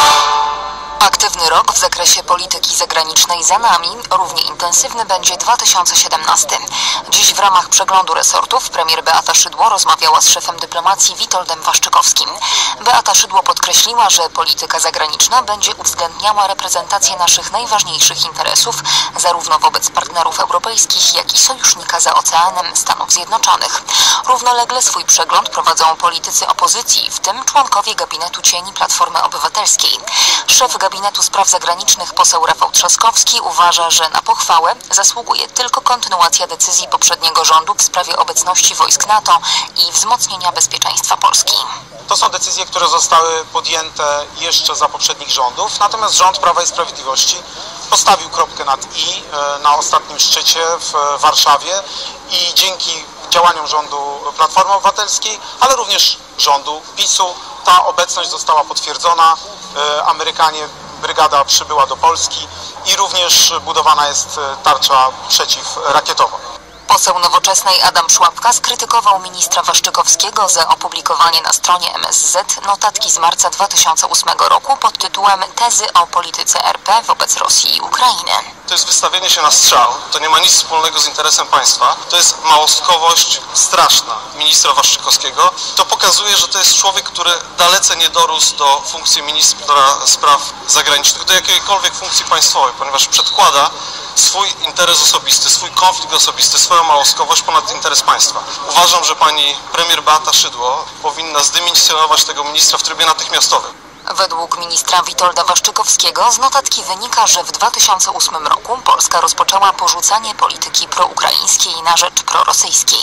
Aktywny rok w zakresie polityki zagranicznej za nami, równie intensywny będzie dwa tysiące siedemnasty. Dziś w ramach przeglądu resortów premier Beata Szydło rozmawiała z szefem dyplomacji Witoldem Waszczykowskim. Beata Szydło podkreśliła, że polityka zagraniczna będzie uwzględniała reprezentację naszych najważniejszych interesów, zarówno wobec partnerów europejskich, jak i sojusznika za oceanem Stanów Zjednoczonych. Równolegle swój przegląd prowadzą politycy opozycji, w tym członkowie gabinetu cieni Platformy Obywatelskiej. Szef Gabinetu Spraw Zagranicznych poseł Rafał Trzaskowski uważa, że na pochwałę zasługuje tylko kontynuacja decyzji poprzedniego rządu w sprawie obecności wojsk NATO i wzmocnienia bezpieczeństwa Polski. To są decyzje, które zostały podjęte jeszcze za poprzednich rządów, natomiast rząd Prawa i Sprawiedliwości postawił kropkę nad i na ostatnim szczycie w Warszawie i dzięki działaniom rządu Platformy Obywatelskiej, ale również rządu PiSu ta obecność została potwierdzona. Amerykanie, brygada przybyła do Polski i również budowana jest tarcza przeciwrakietowa. Poseł Nowoczesnej Adam Szłapka skrytykował ministra Waszczykowskiego za opublikowanie na stronie M S Z notatki z marca dwa tysiące ósmego roku pod tytułem Tezy o polityce R P wobec Rosji i Ukrainy. To jest wystawienie się na strzał, to nie ma nic wspólnego z interesem państwa, to jest małostkowość straszna ministra Waszczykowskiego. To pokazuje, że to jest człowiek, który dalece nie dorósł do funkcji ministra spraw zagranicznych, do jakiejkolwiek funkcji państwowej, ponieważ przedkłada swój interes osobisty, swój konflikt osobisty, swoją małostkowość ponad interes państwa. Uważam, że pani premier Beata Szydło powinna zdymisjonować tego ministra w trybie natychmiastowym. Według ministra Witolda Waszczykowskiego z notatki wynika, że w dwa tysiące ósmym roku Polska rozpoczęła porzucanie polityki proukraińskiej na rzecz prorosyjskiej.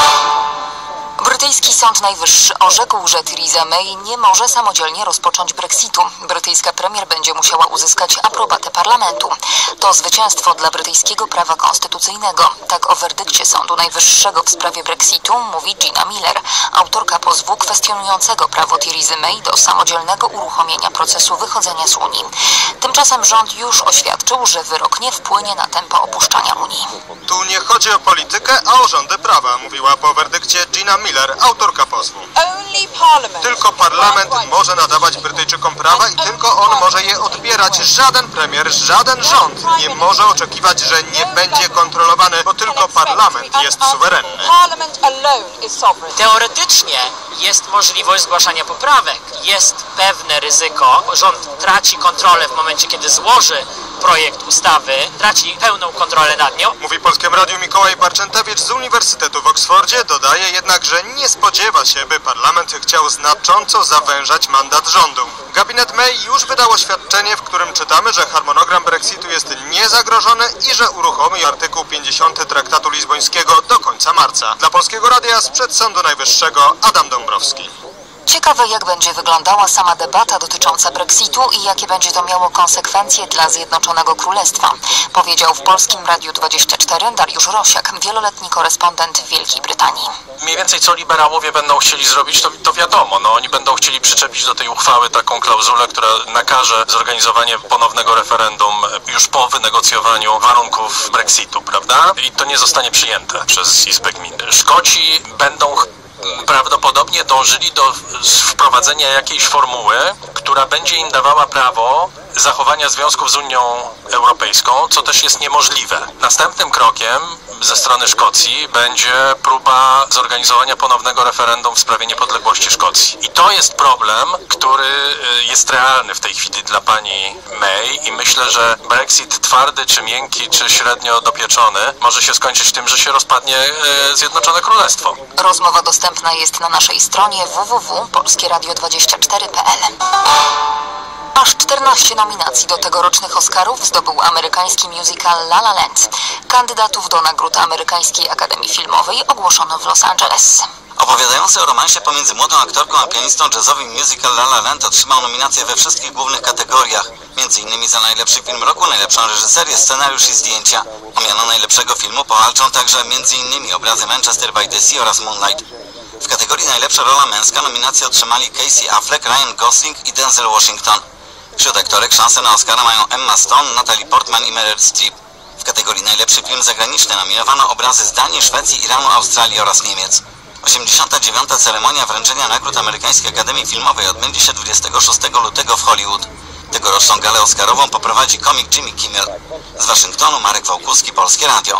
Brytyjski Sąd Najwyższy orzekł, że Theresa May nie może samodzielnie rozpocząć Brexitu. Brytyjska premier będzie musiała uzyskać aprobatę parlamentu. To zwycięstwo dla brytyjskiego prawa konstytucyjnego. Tak o werdykcie Sądu Najwyższego w sprawie Brexitu mówi Gina Miller, autorka pozwu kwestionującego prawo Theresy May do samodzielnego uruchomienia procesu wychodzenia z Unii. Tymczasem rząd już oświadczył, że wyrok nie wpłynie na tempo opuszczania Unii. Tu nie chodzi o politykę, a o rządy prawa, mówiła po werdykcie Gina Miller, autorka pozwu. Tylko parlament może nadawać Brytyjczykom prawa i tylko on może je odbierać. Żaden premier, żaden rząd nie może oczekiwać, że nie będzie kontrolowany, bo tylko parlament jest suwerenny. Teoretycznie jest możliwość zgłaszania poprawek. Jest pewne ryzyko. Rząd traci kontrolę w momencie, kiedy złoży projekt ustawy, traci pełną kontrolę nad nią. Mówi Polskiemu Radiu Mikołaj Barczętewicz z Uniwersytetu w Oksfordzie. Dodaje jednak, że nie spodziewa się, by parlament chciał znacząco zawężać mandat rządu. Gabinet May już wydał oświadczenie, w którym czytamy, że harmonogram Brexitu jest niezagrożony i że uruchomi artykuł pięćdziesiąty Traktatu Lizbońskiego do końca marca. Dla Polskiego Radia sprzed Sądu Najwyższego Adam Dąbrowski. Ciekawe, jak będzie wyglądała sama debata dotycząca Brexitu i jakie będzie to miało konsekwencje dla Zjednoczonego Królestwa, powiedział w Polskim Radiu dwadzieścia cztery Dariusz Rosiak, wieloletni korespondent w Wielkiej Brytanii. Mniej więcej co liberałowie będą chcieli zrobić, to, to wiadomo. No, oni będą chcieli przyczepić do tej uchwały taką klauzulę, która nakaże zorganizowanie ponownego referendum już po wynegocjowaniu warunków Brexitu, prawda? I to nie zostanie przyjęte przez Izbę Gmin. Szkoci będą prawdopodobnie dążyli do wprowadzenia jakiejś formuły, która będzie im dawała prawo zachowania związków z Unią Europejską, co też jest niemożliwe. Następnym krokiem ze strony Szkocji będzie próba zorganizowania ponownego referendum w sprawie niepodległości Szkocji. I to jest problem, który jest realny w tej chwili dla pani May i myślę, że Brexit twardy, czy miękki, czy średnio dopieczony może się skończyć tym, że się rozpadnie Zjednoczone Królestwo. Rozmowa dostępna jest na naszej stronie w w w kropka polskie radio dwadzieścia cztery kropka p l. Aż czternaście nominacji do tegorocznych Oscarów zdobył amerykański musical La La Land. Kandydatów do nagród Amerykańskiej Akademii Filmowej ogłoszono w Los Angeles. Opowiadający o romansie pomiędzy młodą aktorką a pianistą jazzowym musical La La Land otrzymał nominacje we wszystkich głównych kategoriach, między innymi za najlepszy film roku, najlepszą reżyserię, scenariusz i zdjęcia. O miano najlepszego filmu powalczą także między innymi obrazy Manchester by the Sea oraz Moonlight. W kategorii najlepsza rola męska nominacje otrzymali Casey Affleck, Ryan Gosling i Denzel Washington. Wśród aktorek szanse na Oscara mają Emma Stone, Natalie Portman i Meryl Streep. W kategorii najlepszy film zagraniczny nominowano obrazy z Danii, Szwecji, Iranu, Australii oraz Niemiec. osiemdziesiąta dziewiąta ceremonia wręczenia nagród Amerykańskiej Akademii Filmowej odbędzie się dwudziestego szóstego lutego w Hollywood. Tegoroczną galę oscarową poprowadzi komik Jimmy Kimmel. Z Waszyngtonu Marek Wałkuski, Polskie Radio.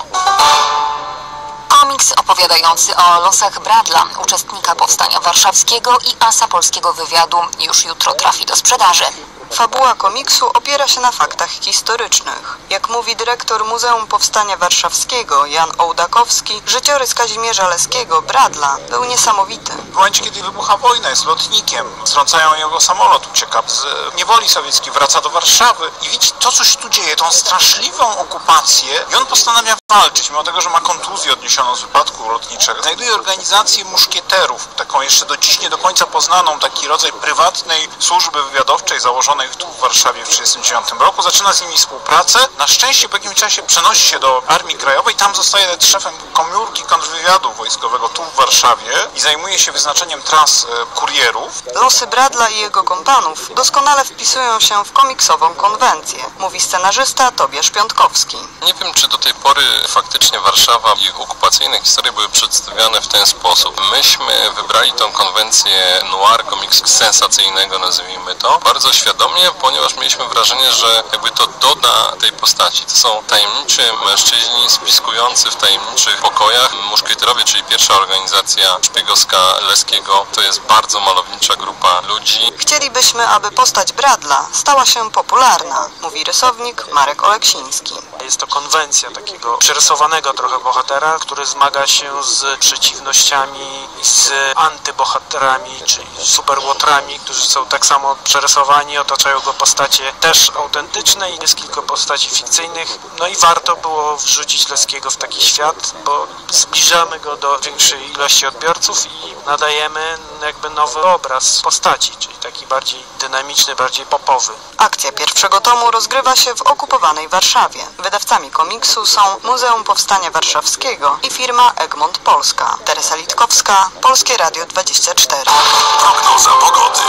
Komiks opowiadający o losach Bradla, uczestnika Powstania Warszawskiego i asa polskiego wywiadu, już jutro trafi do sprzedaży. Fabuła komiksu opiera się na faktach historycznych. Jak mówi dyrektor Muzeum Powstania Warszawskiego Jan Ołdakowski, życiorys Kazimierza Leskiego, Bradla, był niesamowity. W momencie, kiedy wybucha wojna, jest lotnikiem, strącają jego samolot, ucieka z niewoli sowieckiej, wraca do Warszawy i widzi to, co się tu dzieje, tą straszliwą okupację i on postanawia walczyć, mimo tego, że ma kontuzję odniesioną z wypadku lotniczego. Znajduje organizację muszkieterów, taką jeszcze do dziś nie do końca poznaną, taki rodzaj prywatnej służby wywiadowczej założonej tu w Warszawie w tysiąc dziewięćset trzydziestym dziewiątym roku. Zaczyna z nimi współpracę. Na szczęście po jakimś czasie przenosi się do Armii Krajowej. Tam zostaje szefem komórki kontrwywiadu wojskowego tu w Warszawie i zajmuje się wyznaczeniem tras kurierów. Losy Bradla i jego kompanów doskonale wpisują się w komiksową konwencję, mówi scenarzysta Tobiasz Piątkowski. Nie wiem, czy do tej pory faktycznie Warszawa i okupacyjne historie były przedstawiane w ten sposób. Myśmy wybrali tą konwencję noir, komiksu sensacyjnego, nazwijmy to, bardzo świadomie, ponieważ mieliśmy wrażenie, że jakby to doda tej postaci. To są tajemniczy mężczyźni spiskujący w tajemniczych pokojach. Muszkieterowie, czyli pierwsza organizacja szpiegowska Leskiego, to jest bardzo malownicza grupa ludzi. Chcielibyśmy, aby postać Bradla stała się popularna, mówi rysownik Marek Oleksiński. Jest to konwencja takiego przerysowanego trochę bohatera, który zmaga się z przeciwnościami, z antybohaterami, czyli superłotrami, którzy są tak samo przerysowani, otaczają go postacie też autentyczne i jest kilka postaci fikcyjnych. No i warto było wrzucić Leskiego w taki świat, bo zbliżamy go do większej ilości odbiorców i nadajemy jakby nowy obraz postaci, czyli taki bardziej dynamiczny, bardziej popowy. Akcja pierwszego tomu rozgrywa się w okupowanej Warszawie. Wydawcami komiksu są Muzeum Powstania Warszawskiego i firma Egmont Polska. Teresa Litkowska, Polskie Radio dwadzieścia cztery. Prognoza pogody.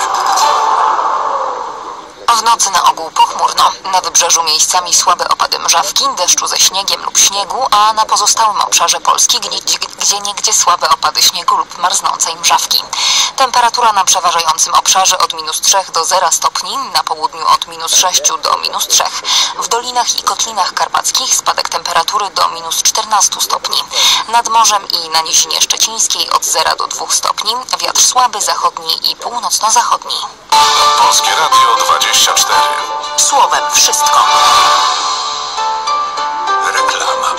W nocy na ogół pochmurno. Na wybrzeżu miejscami słabe opady mrzawki, deszczu ze śniegiem lub śniegu, a na pozostałym obszarze Polski gdzie, gdzie niegdzie słabe opady śniegu lub marznącej mrzawki. Temperatura na przeważającym obszarze od minus trzech do zera stopni, na południu od minus sześciu do minus trzech. W dolinach i kotlinach karpackich spadek temperatury do minus czternastu stopni. Nad morzem i na Nizinie Szczecińskiej od zera do dwóch stopni. Wiatr słaby zachodni i północno-zachodni. Polskie Radio dwadzieścia dwadzieścia cztery. Słowem wszystko. Reklama.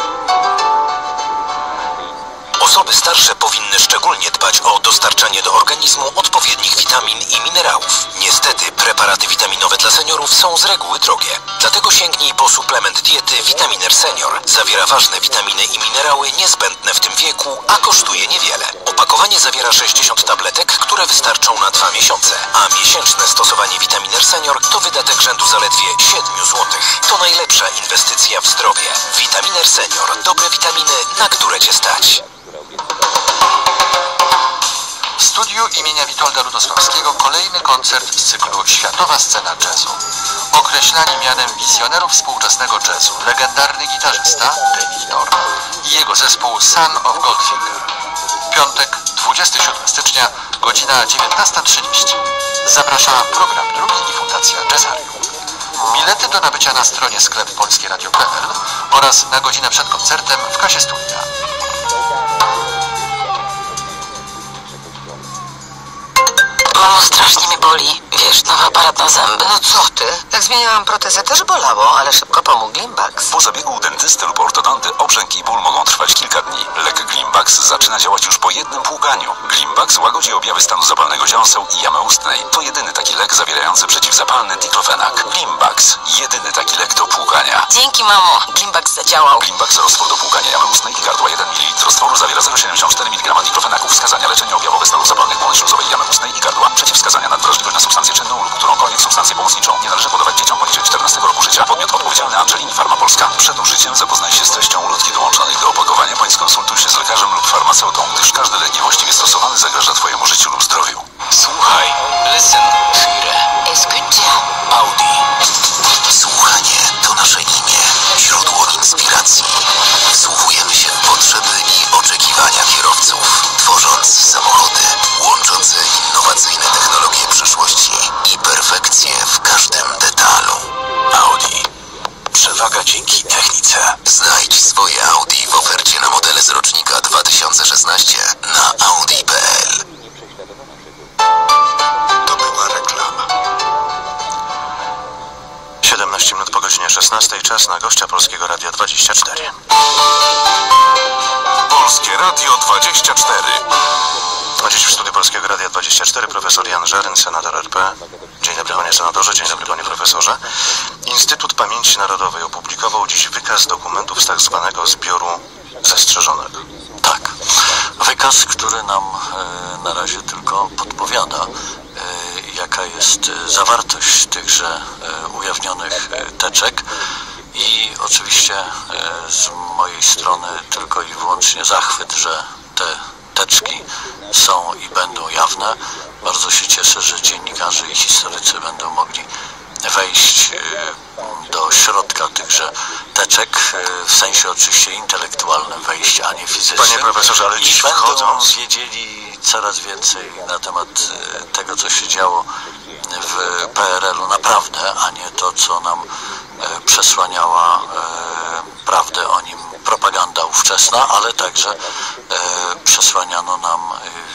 Osoby starsze powinny szczególnie dbać o dostarczanie do organizmu odpowiednich witamin i minerałów. Niestety preparaty witaminowe dla seniorów są z reguły drogie. Dlatego sięgnij po suplement diety Vitaminer Senior. Zawiera ważne witaminy i minerały niezbędne w tym wieku, a kosztuje niewiele. Opakowanie zawiera sześćdziesiąt tabletek, które wystarczą na dwa miesiące. A miesięczne stosowanie Vitaminer Senior to wydatek rzędu zaledwie siedem złotych. To najlepsza inwestycja w zdrowie. Vitaminer Senior. Dobre witaminy, na które cię stać. W studiu imienia Witolda Ludosławskiego kolejny koncert z cyklu Światowa scena jazzu. Określani mianem wizjonerów współczesnego jazzu legendarny gitarzysta David Thorne i jego zespół Son of Goldfinger. Piątek, dwudziestego siódmego stycznia, godzina dziewiętnasta trzydzieści. Zaprasza program drugi i Fundacja Jazzarium. Bilety do nabycia na stronie sklep polskieradio kropka p l oraz na godzinę przed koncertem w kasie studia. Mamo, strasznie mi boli. Wiesz, nowy aparat na zęby. No co ty? Jak zmieniałam protezę, też bolało, ale szybko pomógł Glimbax. Po zabiegu u dentysty lub ortodonty obrzęk i ból mogą trwać kilka dni. Lek Glimbax zaczyna działać już po jednym płukaniu. Glimbax łagodzi objawy stanu zapalnego dziąseł i jamy ustnej. To jedyny taki lek zawierający przeciwzapalny diklofenak. Glimbax. Jedyny taki lek do płukania. Dzięki, mamo. Glimbax zadziałał. Glimbax roztwór do płukania jamy ustnej i gardła jeden mililitr roztworu zawiera zero przecinek siedemdziesiąt cztery miligrama diklofenaku. Wskazania leczenia objawowe stanów zapalnych błony śluzowej jamy ustnej i gardła. Przeciwwskazania na wrażliwość na substancję czynną lub którąkolwiek substancję pomocniczą. Nie należy podawać dzieciom poniżej czternastego roku życia. Podmiot odpowiedzialny Angelini Pharma Polska. Przed użyciem zapoznaj się z treścią ulotki dołączonych do opakowania, bądź skonsultuj się z lekarzem lub farmaceutą, gdyż każdy lek niewłaściwie stosowany zagraża Twojemu życiu lub zdrowiu. Słuchaj, listen, höre. Escucha. Audi. Słuchanie to nasze imię, źródło inspiracji. Wsłuchujemy się w potrzeby i oczekiwania kierowców, tworząc samochody łączące innowacyjne technologie przyszłości i perfekcję w każdym detalu. Audi. Przewaga dzięki technice. Znajdź swoje Audi w ofercie na modele z rocznika dwa tysiące szesnaście na audi kropka p l. To była reklama. siedemnaście minut po godzinie szesnastej. Czas na gościa Polskiego Radia dwadzieścia cztery. Polskie Radio dwadzieścia cztery. A dziś w studiu Polskiego Radia dwadzieścia cztery profesor Jan Żeryn, senator R P. Dzień dobry, panie senatorze, dzień dobry, panie profesorze. Instytut Pamięci Narodowej opublikował dziś wykaz dokumentów z tak zwanego zbioru zastrzeżonego. Tak, wykaz, który nam e, na razie tylko podpowiada, e, jaka jest zawartość tychże e, ujawnionych e, teczek i oczywiście e, z mojej strony tylko i wyłącznie zachwyt, że te teczki są i będą jawne. Bardzo się cieszę, że dziennikarze i historycy będą mogli wejść do środka tychże teczek, w sensie oczywiście intelektualnym wejść, a nie fizycznym. Panie profesorze, ale dziś I będą wchodząc... wiedzieli coraz więcej na temat tego, co się działo w P R L u naprawdę, a nie to, co nam przesłaniała prawdę o nim propaganda ówczesna, ale także przesłaniano nam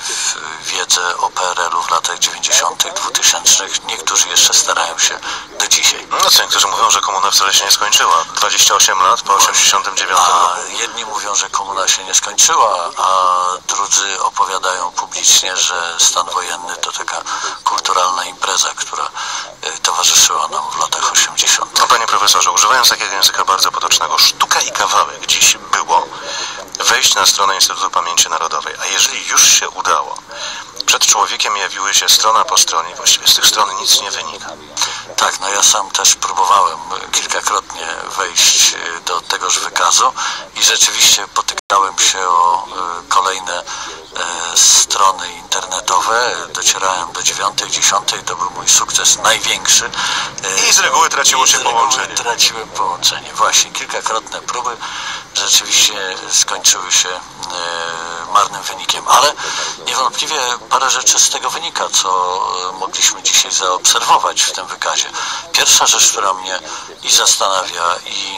wiedzę o P R L u w latach dziewięćdziesiątych, dwutysięcznych. Niektórzy jeszcze starają się do dzisiaj. No co, niektórzy mówią, że komuna wcale się nie skończyła. dwadzieścia osiem lat po osiemdziesiątym dziewiątym roku. A jedni mówią, że komuna się nie skończyła, a drudzy opowiadają publicznie, że stan wojenny to taka kulturalna impreza, która towarzyszyła nam w latach osiemdziesiątych. No, panie profesorze, używając takiego języka bardzo potocznego, sztuka i kawałek dziś było wejść na stronę Instytutu Pamięci Narodowej. A jeżeli już się udało, przed człowiekiem jawiły się strona po stronie, właściwie z tych stron nic nie wynika. Tak, no ja sam też próbowałem kilkakrotnie wejść do tegoż wykazu i rzeczywiście potykałem się o kolejne strony internetowe. Docierałem do dziewiątej, dziesiątej, to był mój sukces największy. I z reguły traciło się połączenie. Traciłem połączenie. Właśnie kilkakrotne próby rzeczywiście skończyły się marnym wynikiem, ale niewątpliwie parę rzeczy z tego wynika, co mogliśmy dzisiaj zaobserwować w tym wykazie. Pierwsza rzecz, która mnie i zastanawia, i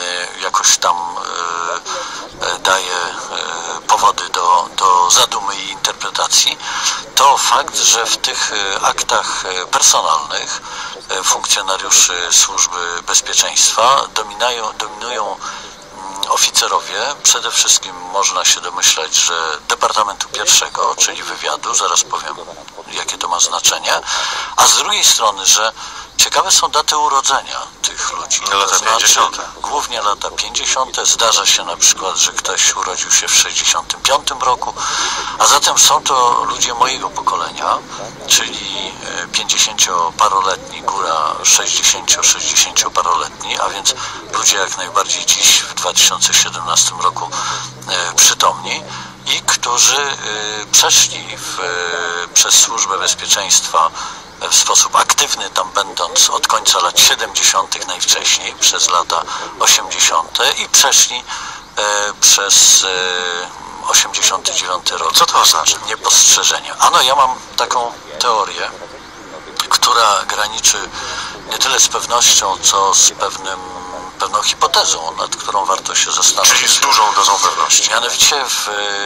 jakoś tam daje powody do, do zadumy i interpretacji, to fakt, że w tych aktach personalnych funkcjonariuszy Służby Bezpieczeństwa dominają, dominują oficerowie, przede wszystkim można się domyślać, że Departamentu Pierwszego, czyli wywiadu, zaraz powiem, jakie to ma znaczenie, a z drugiej strony, że ciekawe są daty urodzenia tych ludzi. Lata to znaczy, pięćdziesiąte. Głównie lata pięćdziesiąte. Zdarza się na przykład, że ktoś urodził się w sześćdziesiątym piątym roku, a zatem są to ludzie mojego pokolenia, czyli pięćdziesięcioparoletni, góra sześćdziesięcio-sześćdziesięcioparoletni, a więc ludzie jak najbardziej dziś w dwa tysiące siedemnastym roku przytomni i którzy przeszli w, przez Służbę Bezpieczeństwa w sposób aktywny, tam będąc od końca lat siedemdziesiątych najwcześniej, przez lata osiemdziesiąte i przeszli e, przez e, osiemdziesiąty dziewiąty rok. Co to oznacza? Niepostrzeżenie. Ano, ja mam taką teorię, która graniczy nie tyle z pewnością, co z pewnym, pewną hipotezą, nad którą warto się zastanowić. Czyli z dużą dozą pewności. Mianowicie w,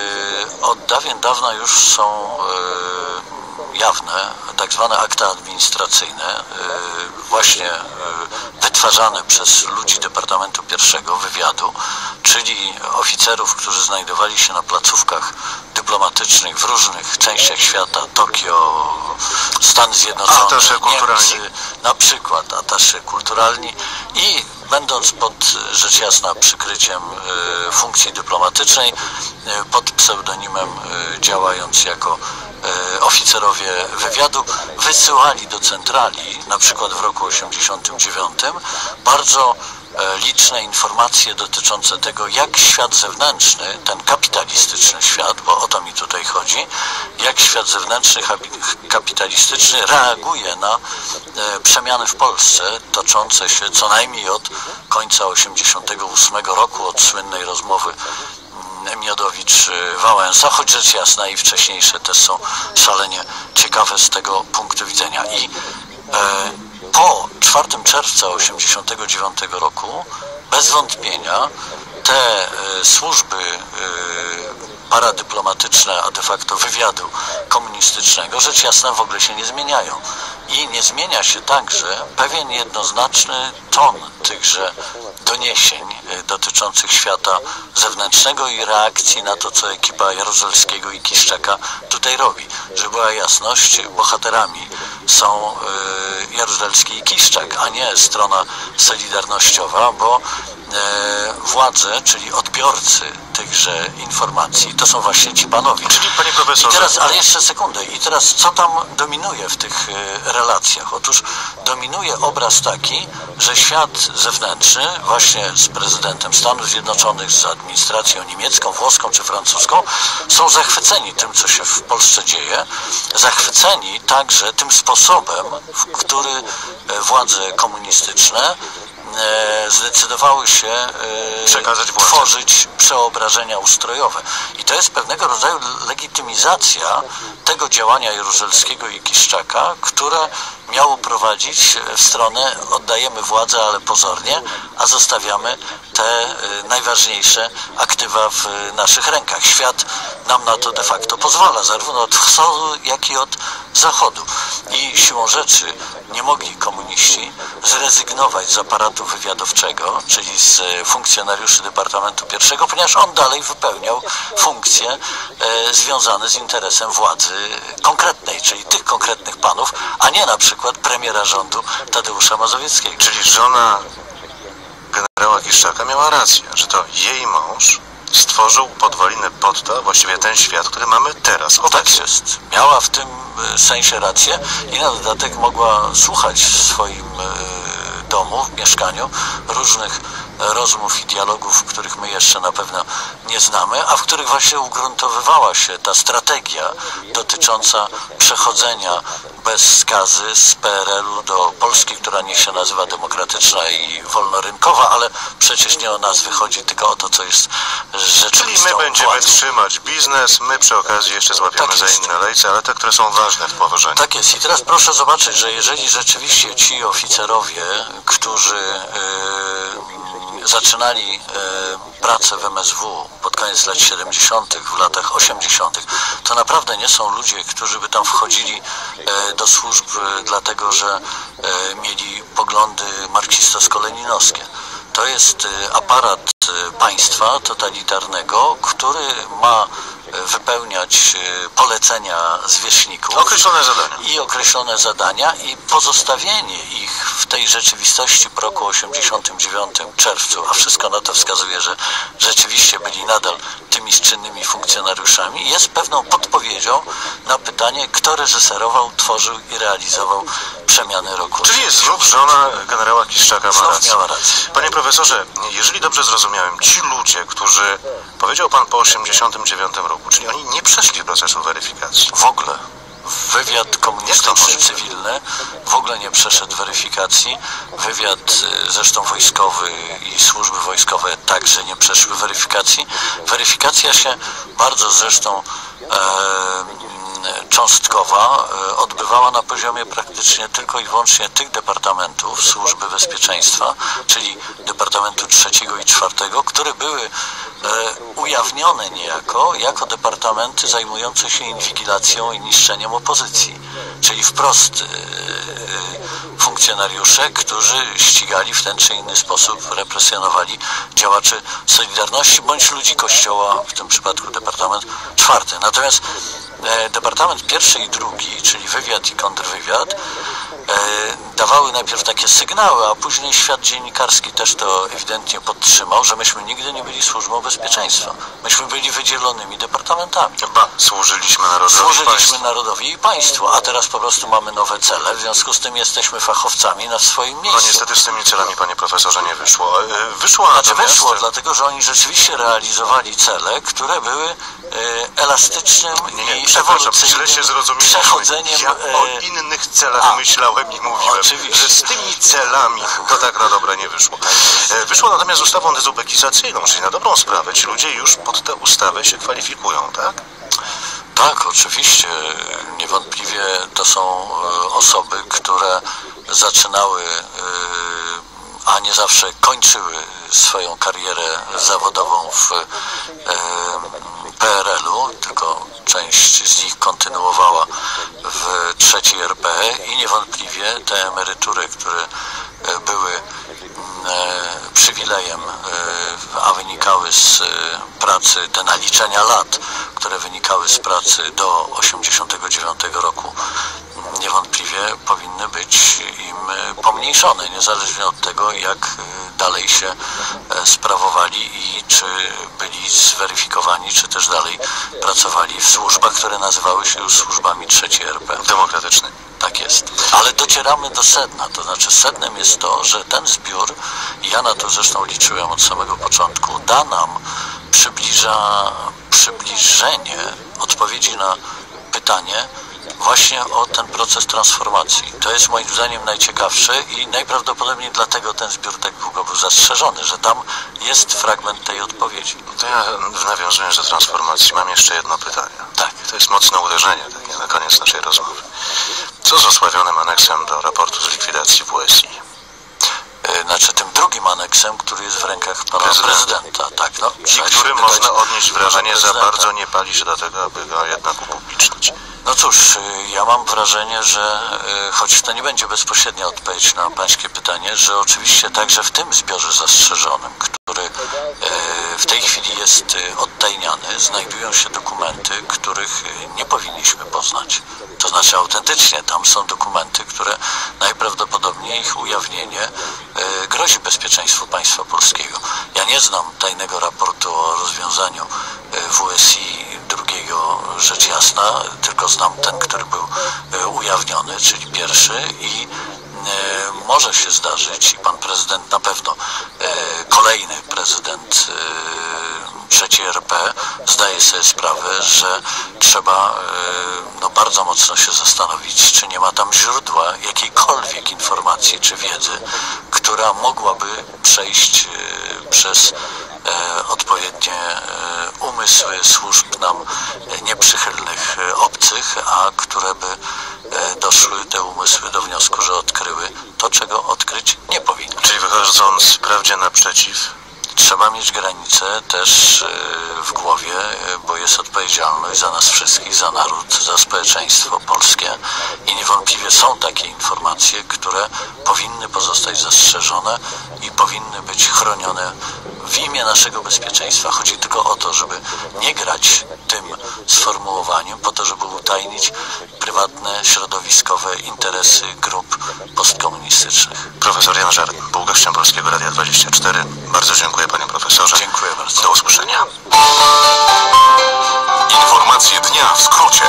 od dawien dawna już są e, jawne, tak zwane akta administracyjne, właśnie wytwarzane przez ludzi Departamentu Pierwszego Wywiadu, czyli oficerów, którzy znajdowali się na placówkach dyplomatycznych w różnych częściach świata, Tokio, Stany Zjednoczone, atasze kulturalni, Niemcy, na przykład atasze kulturalni i będąc pod, rzecz jasna, przykryciem y, funkcji dyplomatycznej, y, pod pseudonimem y, działając jako y, oficerowie wywiadu, wysyłali do centrali, na przykład w roku osiemdziesiątym dziewiątym, bardzo liczne informacje dotyczące tego, jak świat zewnętrzny, ten kapitalistyczny świat, bo o to mi tutaj chodzi, jak świat zewnętrzny, kapitalistyczny reaguje na przemiany w Polsce, toczące się co najmniej od końca osiemdziesiątego ósmego roku, od słynnej rozmowy Miodowicz-Wałęsa, choć rzecz jasna i wcześniejsze też są szalenie ciekawe z tego punktu widzenia. I e, po czwartego czerwca tysiąc dziewięćset osiemdziesiątego dziewiątego roku bez wątpienia te e, służby e, paradyplomatyczne, a de facto wywiadu komunistycznego, rzecz jasna, w ogóle się nie zmieniają. I nie zmienia się także pewien jednoznaczny ton tychże doniesień dotyczących świata zewnętrznego i reakcji na to, co ekipa Jaruzelskiego i Kiszczaka tutaj robi. Żeby była jasność, bohaterami są y, Jaruzelski i Kiszczak, a nie strona solidarnościowa, bo y, władze, czyli odbiorcy tychże informacji, to są właśnie ci panowie. Czyli, panie profesorze... I teraz, ale jeszcze sekundę. I teraz co tam dominuje w tych y, relacjach? Otóż dominuje obraz taki, że świat zewnętrzny, właśnie z prezydentem Stanów Zjednoczonych, z administracją niemiecką, włoską czy francuską, są zachwyceni tym, co się w Polsce dzieje, zachwyceni także tym sposobem, w który władze komunistyczne zdecydowały się przekazać tworzyć przeobrażenia ustrojowe. I to jest pewnego rodzaju legitymizacja tego działania Jaruzelskiego i Kiszczaka, które miało prowadzić w stronę oddajemy władzę, ale pozornie, a zostawiamy te najważniejsze aktywa w naszych rękach. Świat nam na to de facto pozwala, zarówno od wschodu, jak i od zachodu. I siłą rzeczy nie mogli komuniści zrezygnować z aparatu wywiadowczego, czyli z funkcjonariuszy Departamentu Pierwszego, ponieważ on dalej wypełniał funkcje e, związane z interesem władzy konkretnej, czyli tych konkretnych panów, a nie na przykład premiera rządu Tadeusza Mazowieckiego. Czyli żona generała Kiszczaka miała rację, że to jej mąż stworzył podwalinę pod to, właściwie ten świat, który mamy teraz. O, tak jest. Miała w tym sensie rację i na dodatek mogła słuchać w swoim domu, w mieszkaniu różnych rozmów i dialogów, których my jeszcze na pewno nie znamy, a w których właśnie ugruntowywała się ta strategia dotycząca przechodzenia bez skazy z P R L u do Polski, która niech się nazywa demokratyczna i wolnorynkowa, ale przecież nie o nazwy chodzi, tylko o to, co jest rzeczywistą Czyli my będziemy władzą. trzymać biznes, my przy okazji jeszcze złapiemy Tak za jest. inne lejce, ale te, które są ważne w położeniu. Tak jest. I teraz proszę zobaczyć, że jeżeli rzeczywiście ci oficerowie, którzy yy, zaczynali pracę w M S W pod koniec lat siedemdziesiątych, w latach osiemdziesiątych, to naprawdę nie są ludzie, którzy by tam wchodzili do służb dlatego, że mieli poglądy marksistowsko-leninowskie. To jest aparat państwa totalitarnego, który ma wypełniać polecenia zwierzchników. Określone zadania. I określone zadania i pozostawienie ich w tej rzeczywistości po roku osiemdziesiątym dziewiątym czerwcu, a wszystko na to wskazuje, że rzeczywiście byli nadal tymi czynnymi funkcjonariuszami, jest pewną podpowiedzią na pytanie, kto reżyserował, tworzył i realizował przemiany roku. Czyli jest znów żona generała Kiszczaka ma rację. Miała rację. Panie profesorze, jeżeli dobrze zrozumiałem, ci ludzie, którzy, powiedział pan, po osiemdziesiątym dziewiątym roku, czyli oni nie przeszli procesu weryfikacji. W ogóle. Wywiad komunistyczny cywilny w ogóle nie przeszedł weryfikacji. Wywiad zresztą wojskowy i służby wojskowe także nie przeszły weryfikacji. Weryfikacja się bardzo zresztą e, cząstkowa odbywała na poziomie praktycznie tylko i wyłącznie tych departamentów Służby Bezpieczeństwa, czyli Departamentu trzeciego i czwartego, które były ujawnione niejako jako departamenty zajmujące się inwigilacją i niszczeniem opozycji, czyli wprost funkcjonariusze, którzy ścigali w ten czy inny sposób, represjonowali działaczy Solidarności bądź ludzi Kościoła, w tym przypadku Departament czwarty. Natomiast Departament pierwszy i drugi, czyli wywiad i kontrwywiad, dawały najpierw takie sygnały, a później świat dziennikarski też to ewidentnie podtrzymał, że myśmy nigdy nie byli służbą bezpieczeństwa. Myśmy byli wydzielonymi departamentami. Ba, służyliśmy narodowi Służyliśmy i państwu. narodowi i państwu, a teraz po prostu mamy nowe cele, w związku z tym jesteśmy fachowcami na swoim miejscu. No niestety z tymi celami, panie profesorze, nie wyszło. Wyszło Znaczy natomiast... wyszło, dlatego że oni rzeczywiście realizowali cele, które były e, elastycznym nie, nie, i przepraszam, ewolucyjnym źle się zrozumieliśmy. przechodzeniem... Ja e, o innych celach a, myślałem i mówiłem, oczywiście. że z tymi celami to tak na dobre nie wyszło. E, Wyszło natomiast z ustawą dezubekizacyjną, czyli na dobrą sprawę ci ludzie już pod tę ustawę się kwalifikują, tak? Tak, oczywiście. Niewątpliwie to są osoby, które zaczynały, a nie zawsze kończyły swoją karierę zawodową w P R L-u, tylko część z nich kontynuowała w trzeciej R P i niewątpliwie te emerytury, które były przywilejem, a wynikały z pracy, te naliczenia lat, które wynikały z pracy do osiemdziesiątego dziewiątego roku, niewątpliwie powinny być im pomniejszone, niezależnie od tego, jak dalej się sprawowali i czy byli zweryfikowani, czy też dalej pracowali w służbach, które nazywały się już służbami trzeciej R P. Demokratycznej. Tak jest. Ale docieramy do sedna, to znaczy sednem jest to, że ten zbiór, i ja na to zresztą liczyłem od samego początku, da nam przybliża, przybliżenie odpowiedzi na pytanie właśnie o ten proces transformacji. To jest moim zdaniem najciekawsze i najprawdopodobniej dlatego ten zbiór tak długo był zastrzeżony, że tam jest fragment tej odpowiedzi. To ja w nawiązaniu do transformacji mam jeszcze jedno pytanie. Tak. To jest mocne uderzenie takie na koniec naszej rozmowy. Co z osławionym aneksem do raportu z likwidacji W S I? Znaczy tym drugim aneksem, który jest w rękach pana prezydenta. prezydenta. Tak, no, I który można odnieść wrażenie, za bardzo nie pali się do tego, aby go jednak upublicznić. No cóż, ja mam wrażenie, że choć to nie będzie bezpośrednia odpowiedź na pańskie pytanie, że oczywiście także w tym zbiorze zastrzeżonym, który w tej chwili jest odtajniany, znajdują się dokumenty, których nie powinniśmy poznać. To znaczy autentycznie tam są dokumenty, które najprawdopodobniej ich ujawnienie grozi bezpieczeństwu państwa polskiego. Ja nie znam tajnego raportu o rozwiązaniu W S I drugiego, rzecz jasna, tylko znam ten, który był ujawniony, czyli pierwszy i może się zdarzyć i pan prezydent na pewno, kolejny prezydent trzeciej R P zdaje sobie sprawę, że trzeba no, bardzo mocno się zastanowić, czy nie ma tam źródła jakiejkolwiek informacji czy wiedzy, która mogłaby przejść przez odpowiednie umysły służb nam nieprzychylnych, obcych, a które by doszły te umysły do wniosku, że odkryły to, czego odkryć nie powinny. Czyli wychodząc prawdzie naprzeciw, trzeba mieć granicę też w głowie, bo jest odpowiedzialność za nas wszystkich, za naród, za społeczeństwo polskie i niewątpliwie są takie informacje, które powinny pozostać zastrzeżone i powinny być chronione w imię naszego bezpieczeństwa. Chodzi tylko o to, żeby nie grać tym sformułowaniem po to, żeby utajnić prywatne, środowiskowe interesy grup postkomunistycznych. Profesor Jan Żaryn był gościem Polskiego Radia dwadzieścia cztery. Bardzo dziękuję panie profesorze. Dziękuję bardzo. Do usłyszenia. Informacje dnia w skrócie.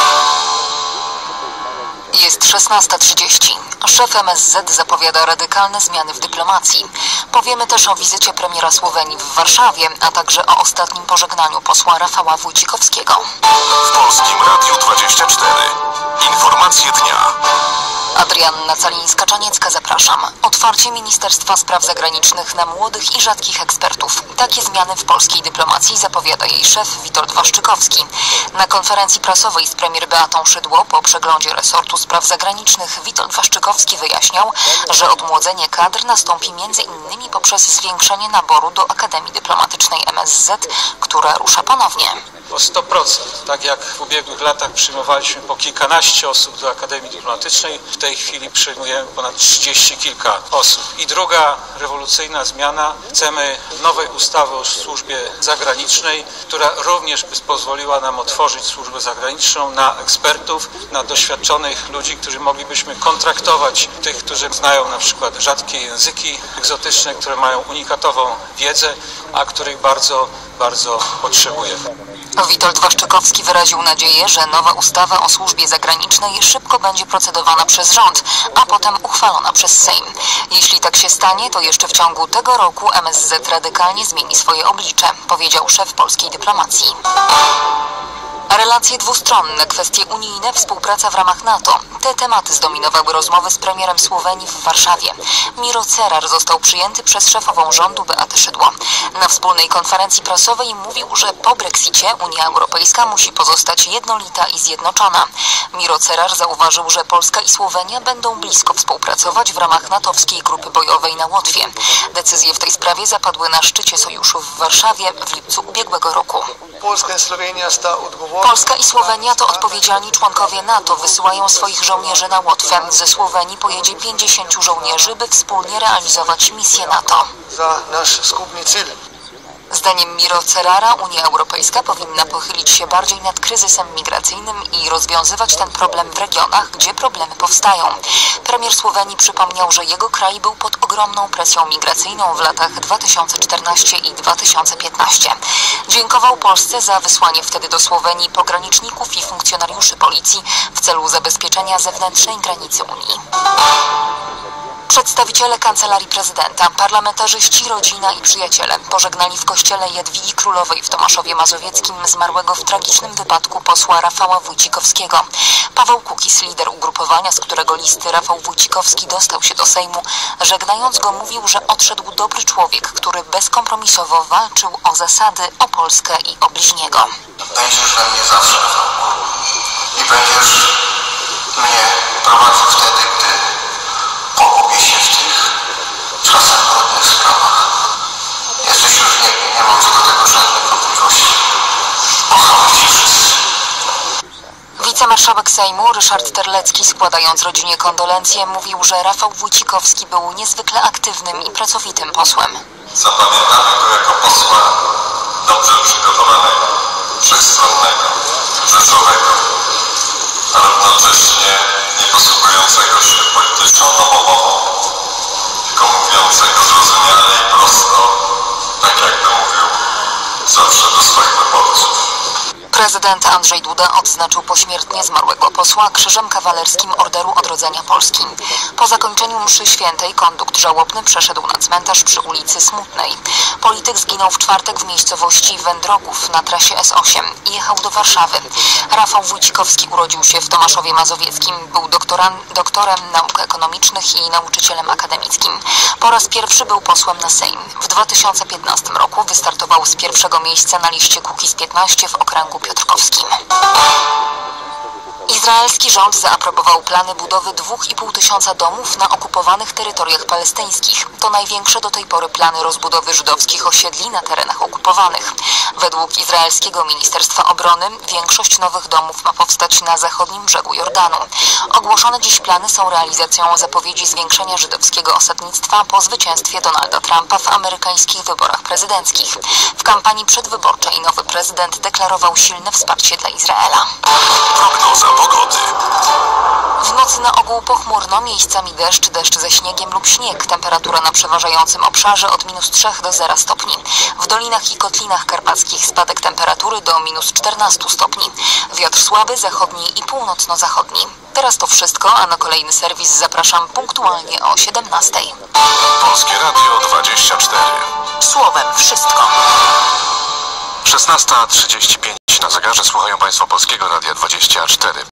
Jest szesnasta trzydzieści. Szef M S Z zapowiada radykalne zmiany w dyplomacji. Powiemy też o wizycie premiera Słowenii w Warszawie, a także o ostatnim pożegnaniu posła Rafała Wójcikowskiego. W Polskim Radiu dwadzieścia cztery. Informacje dnia. Adrianna Calińska-Czaniecka, zapraszam. Otwarcie Ministerstwa Spraw Zagranicznych na młodych i rzadkich ekspertów. Takie zmiany w polskiej dyplomacji zapowiada jej szef Witold Waszczykowski. Na konferencji prasowej z premier Beatą Szydło po przeglądzie resortu spraw zagranicznych Witold Waszczykowski wyjaśniał, że odmłodzenie kadr nastąpi między innymi poprzez zwiększenie naboru do Akademii Dyplomatycznej M S Z, która rusza ponownie. O sto procent. Tak jak w ubiegłych latach przyjmowaliśmy po kilkanaście osób do Akademii Dyplomatycznej, w tej chwili przyjmujemy ponad trzydzieści kilka osób. I druga rewolucyjna zmiana. Chcemy nowej ustawy o służbie zagranicznej, która również by pozwoliła nam otworzyć służbę zagraniczną na ekspertów, na doświadczonych ludzi, którzy moglibyśmy kontraktować tych, którzy znają na przykład rzadkie języki egzotyczne, które mają unikatową wiedzę, a których bardzo, bardzo potrzebujemy. Witold Waszczykowski wyraził nadzieję, że nowa ustawa o służbie zagranicznej szybko będzie procedowana przez rząd, a potem uchwalona przez Sejm. Jeśli tak się stanie, to jeszcze w ciągu tego roku M S Z radykalnie zmieni swoje oblicze, powiedział szef polskiej dyplomacji. Relacje dwustronne, kwestie unijne, współpraca w ramach NATO. Te tematy zdominowały rozmowy z premierem Słowenii w Warszawie. Miro Cerar został przyjęty przez szefową rządu Beatę Szydło. Na wspólnej konferencji prasowej mówił, że po Brexicie Unia Europejska musi pozostać jednolita i zjednoczona. Miro Cerar zauważył, że Polska i Słowenia będą blisko współpracować w ramach natowskiej grupy bojowej na Łotwie. Decyzje w tej sprawie zapadły na szczycie sojuszu w Warszawie w lipcu ubiegłego roku. Polska i Słowenia to odpowiedzialni członkowie NATO, wysyłają swoich żołnierzy na Łotwę. Ze Słowenii pojedzie pięćdziesięciu żołnierzy, by wspólnie realizować misję NATO. Za nasz skupny cel. Zdaniem Miro Cerara Unia Europejska powinna pochylić się bardziej nad kryzysem migracyjnym i rozwiązywać ten problem w regionach, gdzie problemy powstają. Premier Słowenii przypomniał, że jego kraj był pod ogromną presją migracyjną w latach dwa tysiące czternastym i dwa tysiące piętnastym. Dziękował Polsce za wysłanie wtedy do Słowenii pograniczników i funkcjonariuszy policji w celu zabezpieczenia zewnętrznej granicy Unii. Przedstawiciele Kancelarii Prezydenta, parlamentarzyści, rodzina i przyjaciele pożegnali w kościele Jadwigi Królowej w Tomaszowie Mazowieckim zmarłego w tragicznym wypadku posła Rafała Wójcikowskiego. Paweł Kukiz, lider ugrupowania, z którego listy Rafał Wójcikowski dostał się do Sejmu, żegnając go mówił, że odszedł dobry człowiek, który bezkompromisowo walczył o zasady, o Polskę i o bliźniego. Będziesz we mnie zawsze i będziesz mnie prowadził wtedy, gdy pogubię się w tych czasem trudnych sprawach. Jesteś już w niebie, nie mam co do tego żadnych wątpliwości. Kochamy Cię wszyscy. Wicemarszałek Sejmu Ryszard Terlecki, składając rodzinie kondolencje, mówił, że Rafał Wójcikowski był niezwykle aktywnym i pracowitym posłem. Zapamiętamy go jako posła dobrze przygotowanego, wszechstronnego, rzeczowego, ale równocześnie nie posługującego się polityczną nomową, tylko mówiącego zrozumiale i prosto, tak jakby mówił zawsze do swoich wyborców. Prezydent Andrzej Duda odznaczył pośmiertnie zmarłego posła Krzyżem Kawalerskim Orderu Odrodzenia Polski. Po zakończeniu mszy świętej kondukt żałobny przeszedł na cmentarz przy ulicy Smutnej. Polityk zginął w czwartek w miejscowości Wędrogów na trasie S osiem i jechał do Warszawy. Rafał Wójcikowski urodził się w Tomaszowie Mazowieckim, był doktoran, doktorem nauk ekonomicznych i nauczycielem akademickim. Po raz pierwszy był posłem na Sejm. W dwa tysiące piętnastym roku wystartował z pierwszego miejsca na liście Kukiz piętnaście w okręgu piotrkowskim. Izrael Izraelski rząd zaaprobował plany budowy dwóch i pół tysiąca domów na okupowanych terytoriach palestyńskich. To największe do tej pory plany rozbudowy żydowskich osiedli na terenach okupowanych. Według izraelskiego Ministerstwa Obrony większość nowych domów ma powstać na zachodnim brzegu Jordanu. Ogłoszone dziś plany są realizacją zapowiedzi zwiększenia żydowskiego osadnictwa po zwycięstwie Donalda Trumpa w amerykańskich wyborach prezydenckich. W kampanii przedwyborczej nowy prezydent deklarował silne wsparcie dla Izraela. Prognoza pogody. W nocy na ogół pochmurno, miejscami deszcz, deszcz ze śniegiem lub śnieg. Temperatura na przeważającym obszarze od minus trzech do zera stopni. W dolinach i kotlinach karpackich spadek temperatury do minus czternastu stopni. Wiatr słaby, zachodni i północno-zachodni. Teraz to wszystko, a na kolejny serwis zapraszam punktualnie o siedemnastej. Polskie Radio dwadzieścia cztery. Słowem wszystko. szesnasta trzydzieści pięć na zegarze. Słuchają Państwo Polskiego Radia dwadzieścia cztery.